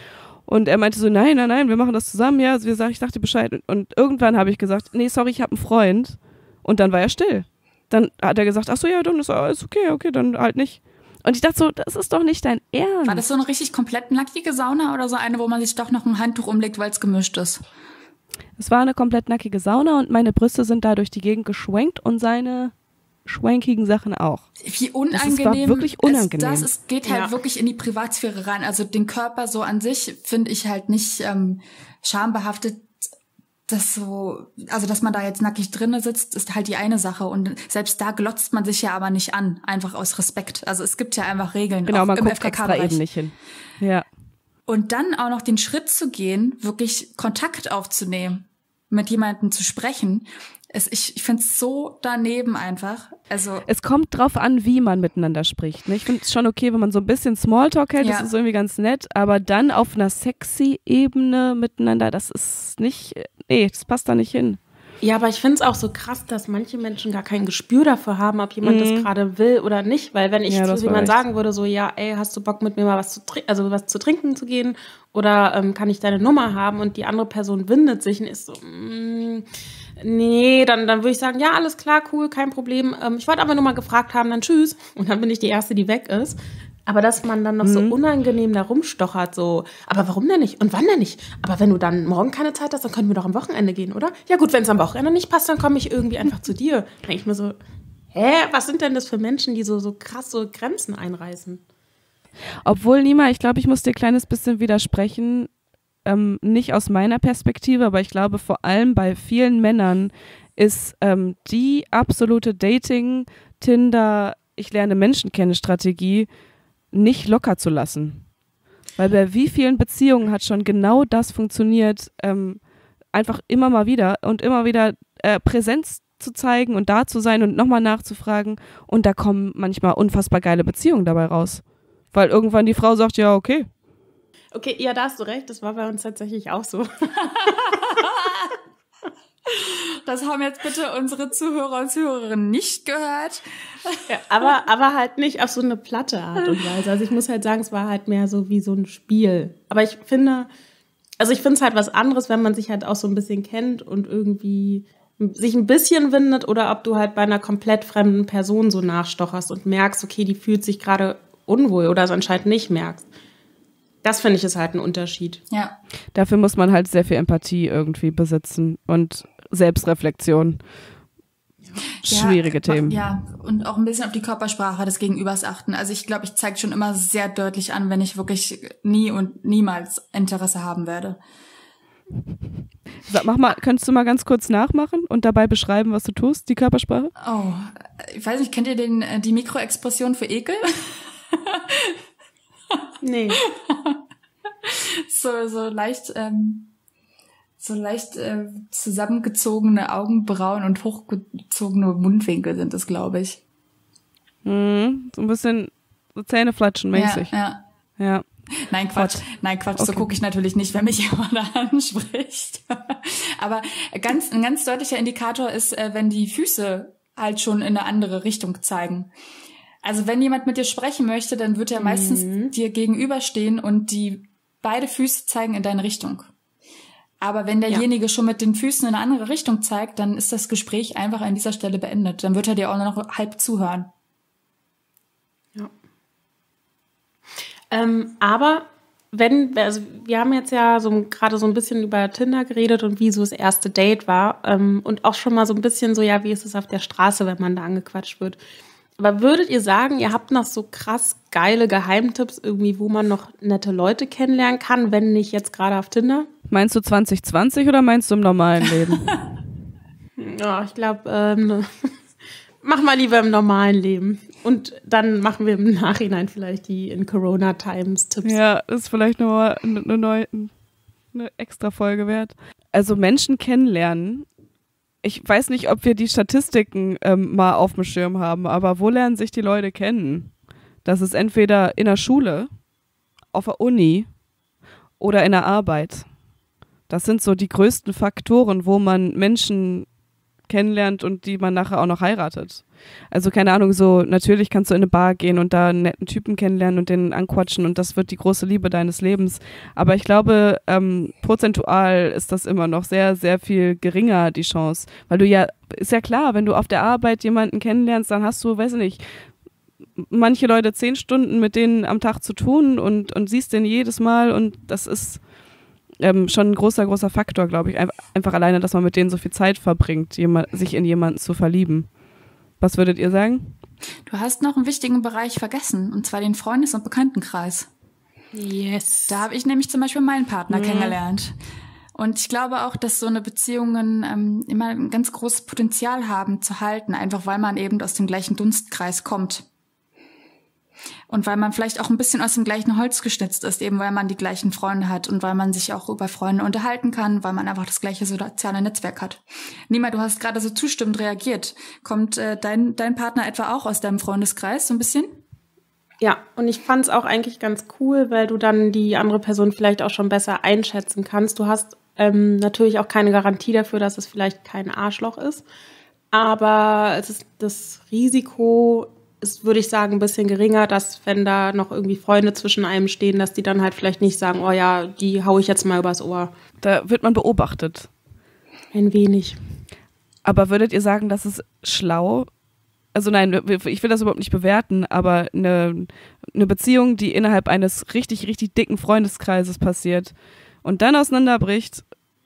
Und er meinte so, nein, wir machen das zusammen, ja, also ich sag dir Bescheid. Und irgendwann habe ich gesagt, nee, sorry, ich habe einen Freund. Und dann war er still. Dann hat er gesagt, ach so, ja, dann ist alles okay, dann halt nicht. Und ich dachte so, das ist doch nicht dein Ernst. War das so eine richtig komplett nackige Sauna oder so eine, wo man sich doch noch ein Handtuch umlegt, weil es gemischt ist? Es war eine komplett nackige Sauna und meine Brüste sind da durch die Gegend geschwenkt und seine schwankigen Sachen auch. Wie unangenehm. Das war wirklich unangenehm. Es geht halt wirklich in die Privatsphäre rein. Also den Körper so an sich finde ich halt nicht schambehaftet. Dass man da jetzt nackig drinne sitzt, ist halt die eine Sache. Und selbst da glotzt man sich ja aber nicht an, einfach aus Respekt. Also es gibt ja einfach Regeln. Genau, man im guckt extra eben nicht hin. Ja. Und dann auch noch den Schritt zu gehen, wirklich Kontakt aufzunehmen, mit jemandem zu sprechen. Ich finde es so daneben einfach. Also es kommt drauf an, wie man miteinander spricht. Ne? Ich finde es schon okay, wenn man so ein bisschen Smalltalk hält, das ist irgendwie ganz nett, aber dann auf einer sexy Ebene miteinander, das ist nicht, das passt da nicht hin. Ja, aber ich finde es auch so krass, dass manche Menschen gar kein Gespür dafür haben, ob jemand das gerade will oder nicht. Weil wenn ich zu jemandem sagen würde, so, ja, ey, hast du Bock mit mir mal was zu trinken zu gehen? Oder kann ich deine Nummer haben? Und die andere Person windet sich und ist so, nee, dann würde ich sagen, ja, alles klar, cool, kein Problem. Ich wollte aber nur mal gefragt haben, dann tschüss. Und dann bin ich die Erste, die weg ist. Aber dass man dann noch so unangenehm da rumstochert, so, aber warum denn nicht? Und wann denn nicht? Aber wenn du dann morgen keine Zeit hast, dann können wir doch am Wochenende gehen, oder? Ja gut, wenn es am Wochenende nicht passt, dann komme ich irgendwie einfach zu dir. Da denke ich mir so, was sind denn das für Menschen, die so krass so Grenzen einreißen? Obwohl, Nima, ich glaube, ich muss dir ein kleines bisschen widersprechen, nicht aus meiner Perspektive, aber ich glaube vor allem bei vielen Männern ist die absolute Dating, Tinder, ich lerne Menschen kennen Strategie nicht locker zu lassen. Weil bei wie vielen Beziehungen hat schon genau das funktioniert, einfach immer mal wieder und immer wieder Präsenz zu zeigen und da zu sein und nochmal nachzufragen und da kommen manchmal unfassbar geile Beziehungen dabei raus. Weil irgendwann die Frau sagt, ja, okay. Okay, ja, da hast du recht, das war bei uns tatsächlich auch so. Das haben jetzt bitte unsere Zuhörer und Zuhörerinnen nicht gehört. Ja, aber halt nicht auf so eine platte Art und Weise. Also ich muss halt sagen, es war halt mehr so wie so ein Spiel. Aber ich finde es halt was anderes, wenn man sich halt auch so ein bisschen kennt und irgendwie sich ein bisschen windet oder ob du halt bei einer komplett fremden Person so nachstocherst und merkst, okay, die fühlt sich gerade unwohl oder es anscheinend nicht merkst. Das finde ich ist halt ein Unterschied. Ja. Dafür muss man halt sehr viel Empathie irgendwie besitzen und Selbstreflexion. Schwierige Themen. Ja, und auch ein bisschen auf die Körpersprache des Gegenübers achten. Also ich glaube, ich zeige schon immer sehr deutlich an, wenn ich wirklich nie und niemals Interesse haben werde. Sag, könntest du mal ganz kurz nachmachen und dabei beschreiben, was du tust, die Körpersprache? Oh, ich weiß nicht, kennt ihr die Mikroexpression für Ekel? Nee. So leicht zusammengezogene Augenbrauen und hochgezogene Mundwinkel sind es, glaube ich. So ein bisschen so Zähneflatschen-mäßig. Ja. Nein, Quatsch. Okay. So gucke ich natürlich nicht, wenn mich jemand anspricht. Aber ein ganz deutlicher Indikator ist, wenn die Füße halt schon in eine andere Richtung zeigen. Also wenn jemand mit dir sprechen möchte, dann wird er meistens dir gegenüberstehen und beide Füße zeigen in deine Richtung. Aber wenn derjenige schon mit den Füßen in eine andere Richtung zeigt, dann ist das Gespräch einfach an dieser Stelle beendet. Dann wird er dir auch noch halb zuhören. Ja. Aber wir haben jetzt ja gerade so ein bisschen über Tinder geredet und wie so das erste Date war und auch schon mal so ein bisschen so, ja, wie ist es auf der Straße, wenn man da angequatscht wird. Aber würdet ihr sagen, ihr habt noch so krass geile Geheimtipps irgendwie, wo man noch nette Leute kennenlernen kann, wenn nicht jetzt gerade auf Tinder? Meinst du 2020 oder meinst du im normalen Leben? Ja, ich glaube, mach mal lieber im normalen Leben. Und dann machen wir im Nachhinein vielleicht die in Corona-Times-Tipps. Ja, das ist vielleicht nochmal eine extra Folge wert. Also Menschen kennenlernen. Ich weiß nicht, ob wir die Statistiken mal auf dem Schirm haben, aber wo lernen sich die Leute kennen? Das ist entweder in der Schule, auf der Uni oder in der Arbeit. Das sind so die größten Faktoren, wo man Menschen kennenlernt und die man nachher auch noch heiratet. Also keine Ahnung, so natürlich kannst du in eine Bar gehen und da einen netten Typen kennenlernen und den anquatschen und das wird die große Liebe deines Lebens. Aber ich glaube, prozentual ist das immer noch sehr, sehr viel geringer, die Chance. Weil du ja, ist ja klar, wenn du auf der Arbeit jemanden kennenlernst, dann hast du, weiß ich nicht, manche Leute 10 Stunden mit denen am Tag zu tun und siehst den jedes Mal und das ist schon ein großer, großer Faktor, glaube ich. Einfach alleine, dass man mit denen so viel Zeit verbringt, sich in jemanden zu verlieben. Was würdet ihr sagen? Du hast noch einen wichtigen Bereich vergessen, und zwar den Freundes- und Bekanntenkreis. Yes. Da habe ich nämlich zum Beispiel meinen Partner kennengelernt. Und ich glaube auch, dass so eine Beziehungen immer ein ganz großes Potenzial haben zu halten, einfach weil man eben aus dem gleichen Dunstkreis kommt. Und weil man vielleicht auch ein bisschen aus dem gleichen Holz geschnitzt ist, eben weil man die gleichen Freunde hat und weil man sich auch über Freunde unterhalten kann, weil man einfach das gleiche soziale Netzwerk hat. Nima, du hast gerade so zustimmend reagiert. Kommt dein Partner etwa auch aus deinem Freundeskreis so ein bisschen? Ja, und ich fand es auch eigentlich ganz cool, weil du dann die andere Person vielleicht auch schon besser einschätzen kannst. Du hast natürlich auch keine Garantie dafür, dass es vielleicht kein Arschloch ist, aber es ist das Risiko ist, würde ich sagen, ein bisschen geringer, dass wenn da noch irgendwie Freunde zwischen einem stehen, dass die dann halt vielleicht nicht sagen, oh ja, die hau ich jetzt mal übers Ohr. Da wird man beobachtet. Ein wenig. Aber würdet ihr sagen, das ist schlau? Also nein, ich will das überhaupt nicht bewerten, aber eine Beziehung, die innerhalb eines richtig, richtig dicken Freundeskreises passiert und dann auseinanderbricht.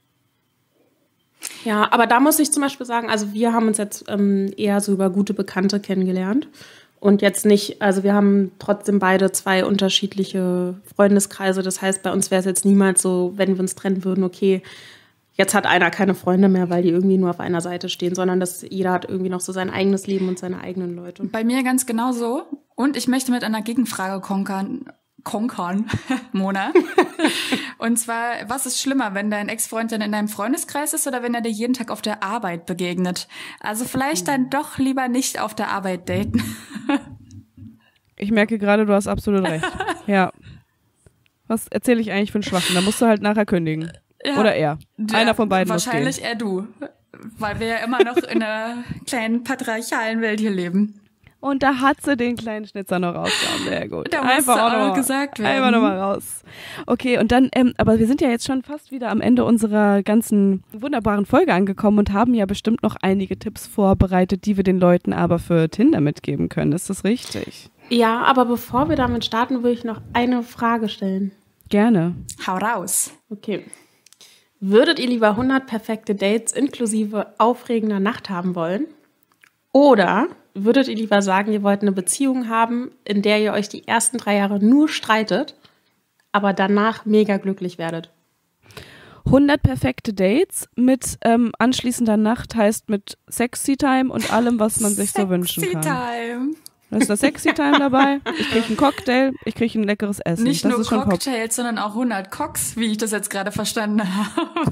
Ja, aber da muss ich zum Beispiel sagen, also wir haben uns jetzt eher so über gute Bekannte kennengelernt und jetzt nicht, also wir haben trotzdem beide 2 unterschiedliche Freundeskreise, das heißt, bei uns wäre es jetzt niemals so, wenn wir uns trennen würden, okay, jetzt hat einer keine Freunde mehr, weil die irgendwie nur auf einer Seite stehen, sondern dass jeder hat irgendwie noch so sein eigenes Leben und seine eigenen Leute. Bei mir ganz genauso. Und ich möchte mit einer Gegenfrage konkern, Mona. Und zwar, was ist schlimmer, wenn dein Ex-Freund dann in deinem Freundeskreis ist oder wenn er dir jeden Tag auf der Arbeit begegnet? Also vielleicht dann doch lieber nicht auf der Arbeit daten. Ich merke gerade, du hast absolut recht. Ja. Was erzähle ich eigentlich für einen Schwachsinn? Da musst du halt nachher kündigen. Ja. Oder er. Einer von beiden muss gehen. Wahrscheinlich eher du. Weil wir ja immer noch in einer kleinen patriarchalen Welt hier leben. Und da hat sie den kleinen Schnitzer noch rausgehauen. Sehr gut. Da einfach auch noch gesagt werden. Einfach nochmal raus. Okay, und dann, aber wir sind ja jetzt schon fast wieder am Ende unserer ganzen wunderbaren Folge angekommen und haben ja bestimmt noch einige Tipps vorbereitet, die wir den Leuten aber für Tinder mitgeben können. Ist das richtig? Ja, aber bevor wir damit starten, würde ich noch eine Frage stellen. Gerne. Hau raus. Okay. Würdet ihr lieber 100 perfekte Dates inklusive aufregender Nacht haben wollen? Oder würdet ihr lieber sagen, ihr wollt eine Beziehung haben, in der ihr euch die ersten 3 Jahre nur streitet, aber danach mega glücklich werdet? 100 perfekte Dates mit anschließender Nacht heißt mit Sexy Time und allem, was man sich so wünschen kann. Sexy Time. Da ist das Sexy Time dabei. Ich kriege einen Cocktail, ich kriege ein leckeres Essen. Nicht das nur ist schon Cocktails, sondern auch 100 Cocks, wie ich das jetzt gerade verstanden habe.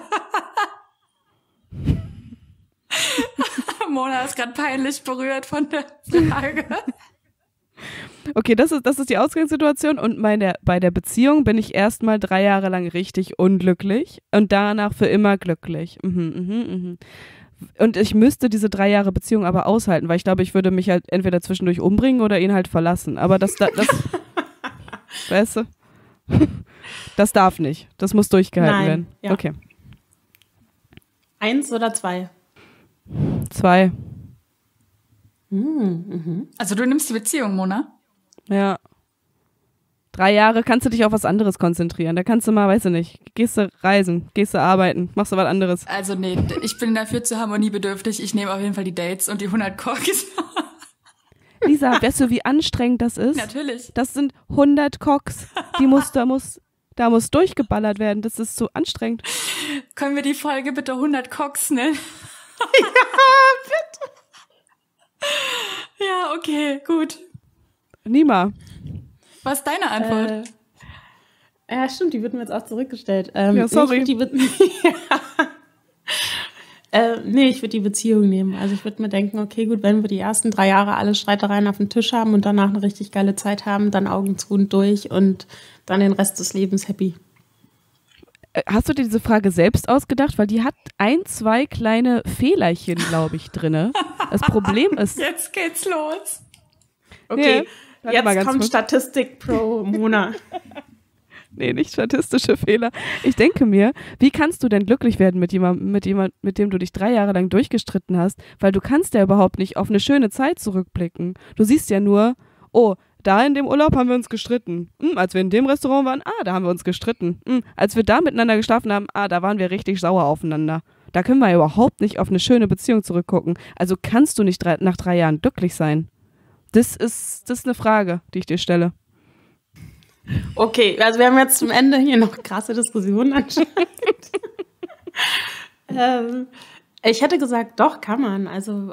Mona ist gerade peinlich berührt von der Frage. Okay, das ist die Ausgangssituation und bei der Beziehung bin ich erstmal 3 Jahre lang richtig unglücklich und danach für immer glücklich. Und ich müsste diese 3 Jahre Beziehung aber aushalten, weil ich glaube, ich würde mich halt entweder zwischendurch umbringen oder ihn halt verlassen. Aber das weißt du, das darf nicht. Das muss durchgehalten werden. Ja. Okay. 1 oder 2? 2. Also du nimmst die Beziehung, Mona? Ja. 3 Jahre kannst du dich auf was anderes konzentrieren. Da kannst du mal, weiß ich nicht, gehst du reisen, gehst du arbeiten, machst du was anderes. Also nee, ich bin dafür zu harmoniebedürftig. Ich nehme auf jeden Fall die Dates und die 100 Cocks. Lisa, weißt du, wie anstrengend das ist? Natürlich. Das sind 100 Cocks. Da muss durchgeballert werden. Das ist so anstrengend. Können wir die Folge bitte 100 Cocks nennen? Ja, bitte. Ja, okay, gut. Nima. Was ist deine Antwort? Ja, stimmt, die wird mir jetzt auch zurückgestellt. Ja, sorry. Ich würde die Beziehung nehmen. Also ich würde mir denken, okay, gut, wenn wir die ersten 3 Jahre alle Streitereien auf dem Tisch haben und danach eine richtig geile Zeit haben, dann Augen zu und durch und dann den Rest des Lebens happy. Hast du dir diese Frage selbst ausgedacht? Weil die hat 2 kleine Fehlerchen, glaube ich, drinne. Das Problem ist... Jetzt geht's los. Okay, jetzt jetzt kommt Statistik pro Mona. Nee, nicht statistische Fehler. Ich denke mir, wie kannst du denn glücklich werden mit jemandem, mit dem du dich 3 Jahre lang durchgestritten hast? Weil du kannst ja überhaupt nicht auf eine schöne Zeit zurückblicken. Du siehst ja nur, oh, da in dem Urlaub haben wir uns gestritten. Als wir in dem Restaurant waren, da haben wir uns gestritten. Als wir da miteinander geschlafen haben, da waren wir richtig sauer aufeinander. Da können wir ja überhaupt nicht auf eine schöne Beziehung zurückgucken. Also kannst du nicht nach 3 Jahren glücklich sein. Das ist eine Frage, die ich dir stelle. Okay, also wir haben jetzt zum Ende hier noch krasse Diskussionen anscheinend. Ich hätte gesagt, doch, kann man. Also,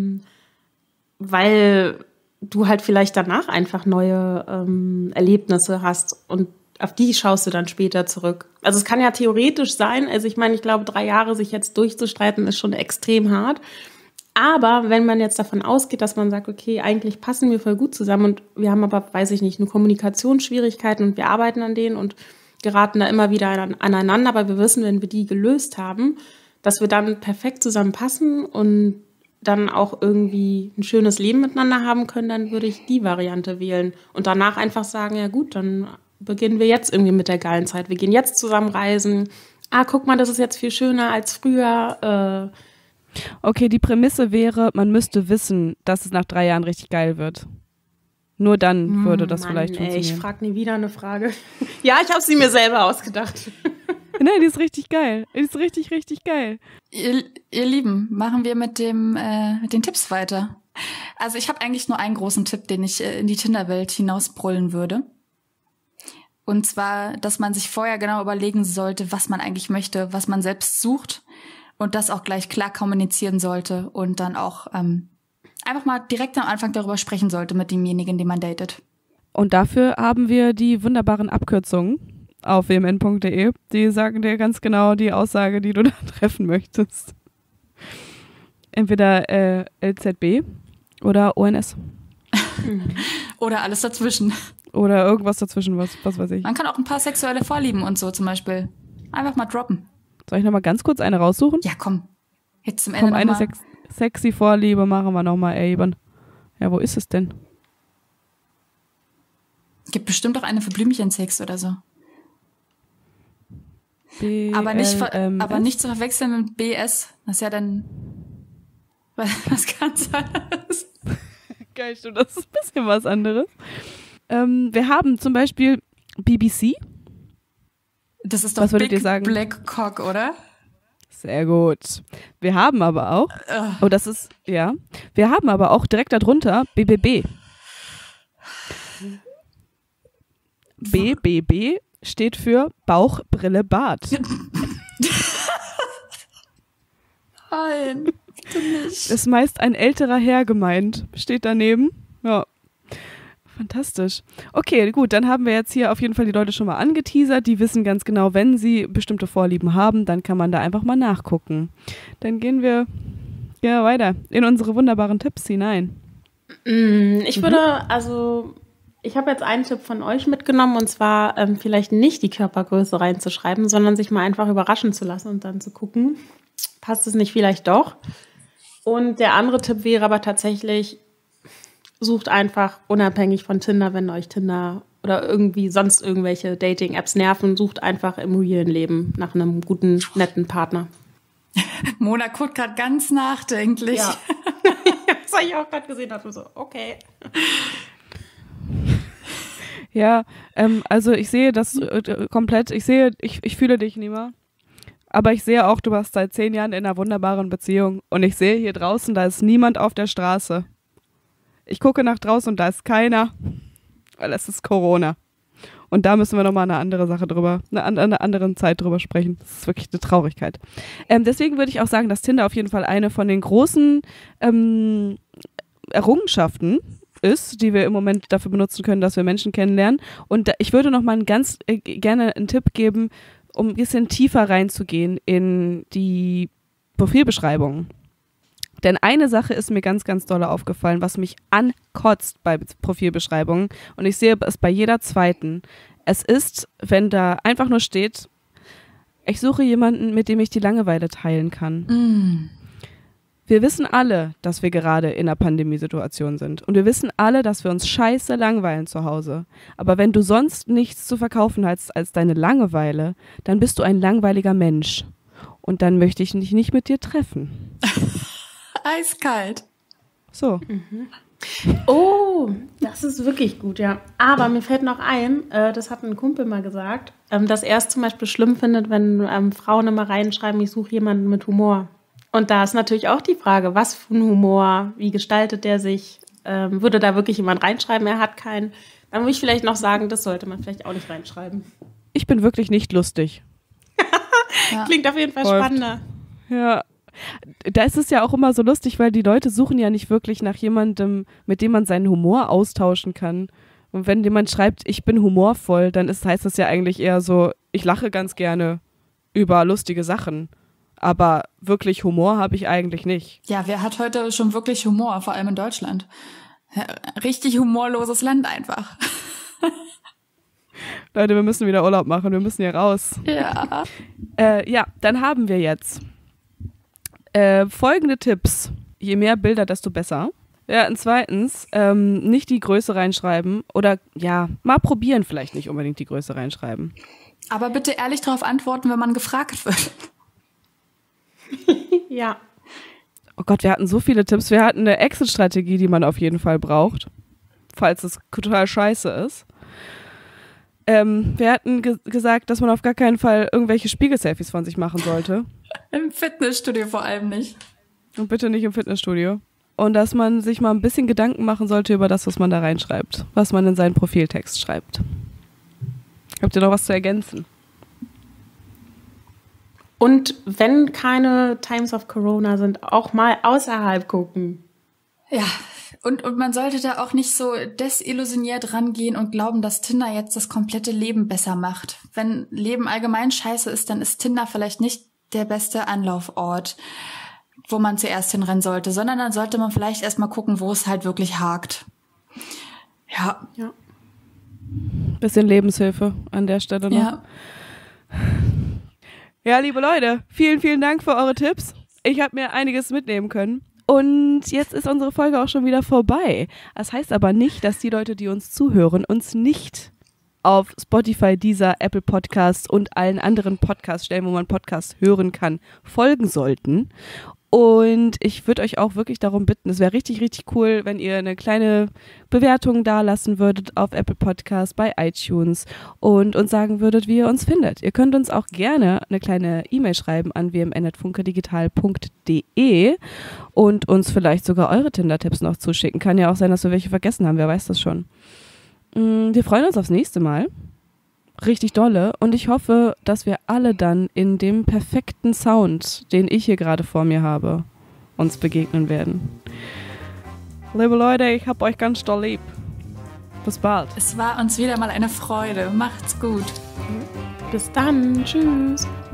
weil du halt vielleicht danach einfach neue Erlebnisse hast und auf die schaust du dann später zurück. Also es kann ja theoretisch sein, also ich meine, ich glaube, 3 Jahre sich jetzt durchzustreiten ist schon extrem hart. Aber wenn man jetzt davon ausgeht, dass man sagt, okay, eigentlich passen wir voll gut zusammen und wir haben aber, weiß ich nicht, nur Kommunikationsschwierigkeiten und wir arbeiten an denen und geraten da immer wieder aneinander, aber wir wissen, wenn wir die gelöst haben, dass wir dann perfekt zusammenpassen und dann auch irgendwie ein schönes Leben miteinander haben können, dann würde ich die Variante wählen und danach einfach sagen, ja gut, dann beginnen wir jetzt irgendwie mit der geilen Zeit. Wir gehen jetzt zusammen reisen. Guck mal, das ist jetzt viel schöner als früher. Okay, die Prämisse wäre, man müsste wissen, dass es nach 3 Jahren richtig geil wird. Nur dann würde das vielleicht funktionieren. Ich frage nie wieder eine Frage. Ja, ich habe sie mir selber ausgedacht. Nein, die ist richtig geil. Die ist richtig, richtig geil. Ihr Lieben, machen wir mit den Tipps weiter. Also ich habe eigentlich nur einen großen Tipp, den ich in die Tinder-Welt hinausbrüllen würde. Und zwar, dass man sich vorher genau überlegen sollte, was man eigentlich möchte, was man selbst sucht. Und das auch gleich klar kommunizieren sollte und dann auch einfach mal direkt am Anfang darüber sprechen sollte mit demjenigen, den man datet. Und dafür haben wir die wunderbaren Abkürzungen auf wmn.de. Die sagen dir ganz genau die Aussage, die du da treffen möchtest. Entweder LZB oder ONS. Oder alles dazwischen. Oder irgendwas dazwischen, was weiß ich. Man kann auch ein paar sexuelle Vorlieben und so zum Beispiel einfach mal droppen. Soll ich nochmal ganz kurz eine raussuchen? Ja, komm. Jetzt zum Ende eine sexy Vorliebe machen wir nochmal eben. Ja, wo ist es denn? Gibt bestimmt auch eine für Blümchensex oder so. Aber nicht zu verwechseln mit BS. Das ist ja dann was ganz anderes. Geil, stimmt, das ist ein bisschen was anderes. Wir haben zum Beispiel BBC. Das ist doch was würdet ihr sagen? Black Cock, oder? Sehr gut. Wir haben aber auch, wir haben aber auch direkt darunter BBB. BBB steht für Bauch, Brille, Bart. Nein, bitte nicht. Ist meist ein älterer Herr gemeint. Steht daneben. Ja. Fantastisch. Okay, gut, dann haben wir jetzt hier auf jeden Fall die Leute schon mal angeteasert. Die wissen ganz genau, wenn sie bestimmte Vorlieben haben, dann kann man da einfach mal nachgucken. Dann gehen wir weiter in unsere wunderbaren Tipps hinein. Ich habe jetzt einen Tipp von euch mitgenommen und zwar vielleicht nicht die Körpergröße reinzuschreiben, sondern sich mal einfach überraschen zu lassen und dann zu gucken, passt es nicht vielleicht doch. Und der andere Tipp wäre aber tatsächlich, sucht einfach unabhängig von Tinder, wenn euch Tinder oder irgendwie sonst irgendwelche Dating-Apps nerven, sucht einfach im realen Leben nach einem guten, netten Partner. Mona guckt gerade ganz nachdenklich. Ja. Das habe ich auch gerade gesehen, dachte so, okay. Ja, also ich sehe das komplett, ich fühle dich, Nima. Aber ich sehe auch, du warst seit 10 Jahren in einer wunderbaren Beziehung und ich sehe hier draußen, da ist niemand auf der Straße. Ich gucke nach draußen und da ist keiner, weil es ist Corona. Und da müssen wir nochmal eine andere Sache drüber, eine andere Zeit drüber sprechen. Das ist wirklich eine Traurigkeit. Deswegen würde ich auch sagen, dass Tinder auf jeden Fall eine von den großen Errungenschaften ist, die wir im Moment dafür benutzen können, dass wir Menschen kennenlernen. Und ich würde nochmal gerne einen Tipp geben, um ein bisschen tiefer reinzugehen in die Profilbeschreibung. Denn eine Sache ist mir ganz, ganz doll aufgefallen, was mich ankotzt bei Profilbeschreibungen. Und ich sehe es bei jeder zweiten. Es ist, wenn da einfach nur steht, Ich suche jemanden, mit dem ich die Langeweile teilen kann. Wir wissen alle, dass wir gerade in einer Pandemiesituation sind. Und wir wissen alle, dass wir uns scheiße langweilen zu Hause. Aber wenn du sonst nichts zu verkaufen hast als deine Langeweile, dann bist du ein langweiliger Mensch. Und dann möchte ich mich nicht mit dir treffen. Eiskalt. So. Oh, das ist wirklich gut, ja. Aber mir fällt noch ein, das hat ein Kumpel mal gesagt, dass er es zum Beispiel schlimm findet, wenn Frauen immer reinschreiben, ich suche jemanden mit Humor. Und da ist natürlich auch die Frage, was für ein Humor, wie gestaltet der sich? Würde da wirklich jemand reinschreiben, er hat keinen? Dann würde ich vielleicht noch sagen, das sollte man vielleicht auch nicht reinschreiben. Ich bin wirklich nicht lustig. Ja. Klingt auf jeden Fall spannender. Ja. Da ist es ja auch immer so lustig, weil die Leute suchen ja nicht wirklich nach jemandem, mit dem man seinen Humor austauschen kann. Und wenn jemand schreibt, ich bin humorvoll, dann heißt das ja eigentlich eher so, ich lache ganz gerne über lustige Sachen. Aber wirklich Humor habe ich eigentlich nicht. Ja, wer hat heute schon wirklich Humor, vor allem in Deutschland? Richtig humorloses Land einfach. Leute, wir müssen wieder Urlaub machen, wir müssen hier raus. Ja. Ja, dann haben wir jetzt folgende Tipps. Je mehr Bilder, desto besser. Ja, und zweitens, nicht die Größe reinschreiben oder ja, mal probieren, vielleicht nicht unbedingt die Größe reinschreiben. Aber bitte ehrlich darauf antworten, wenn man gefragt wird. Ja. Oh Gott, wir hatten so viele Tipps. Wir hatten eine Exit-Strategie, die man auf jeden Fall braucht, falls es total scheiße ist. Wir hatten gesagt, dass man auf gar keinen Fall irgendwelche Spiegel-Selfies von sich machen sollte. Im Fitnessstudio vor allem nicht. Und bitte nicht im Fitnessstudio. Und dass man sich mal ein bisschen Gedanken machen sollte über das, was man da reinschreibt, was man in seinen Profiltext schreibt. Habt ihr noch was zu ergänzen? Und wenn keine Times of Corona sind, auch mal außerhalb gucken. Ja, und man sollte da auch nicht so desillusioniert rangehen und glauben, dass Tinder jetzt das komplette Leben besser macht. Wenn Leben allgemein scheiße ist, dann ist Tinder vielleicht nicht der beste Anlaufort, wo man zuerst hinrennen sollte, sondern dann sollte man vielleicht erstmal gucken, wo es halt wirklich hakt. Ja. Bisschen Lebenshilfe an der Stelle noch. Ja. Ja, liebe Leute, vielen, vielen Dank für eure Tipps. Ich habe mir einiges mitnehmen können. Und jetzt ist unsere Folge auch schon wieder vorbei. Das heißt aber nicht, dass die Leute, die uns zuhören, uns nicht auf Spotify, Deezer, Apple Podcasts und allen anderen Podcast-Stellen, wo man Podcasts hören kann, folgen sollten. Und ich würde euch auch wirklich darum bitten, es wäre richtig, richtig cool, wenn ihr eine kleine Bewertung dalassen würdet auf Apple Podcasts, bei iTunes und uns sagen würdet, wie ihr uns findet. Ihr könnt uns auch gerne eine kleine E-Mail schreiben an wmn@funkedigital.de und uns vielleicht sogar eure Tinder-Tipps noch zuschicken. Kann ja auch sein, dass wir welche vergessen haben, wer weiß das schon. Wir freuen uns aufs nächste Mal. Richtig dolle. Und ich hoffe, dass wir alle dann in dem perfekten Sound, den ich hier gerade vor mir habe, uns begegnen werden. Liebe Leute, ich hab euch ganz doll lieb. Bis bald. Es war uns wieder mal eine Freude. Macht's gut. Bis dann. Tschüss.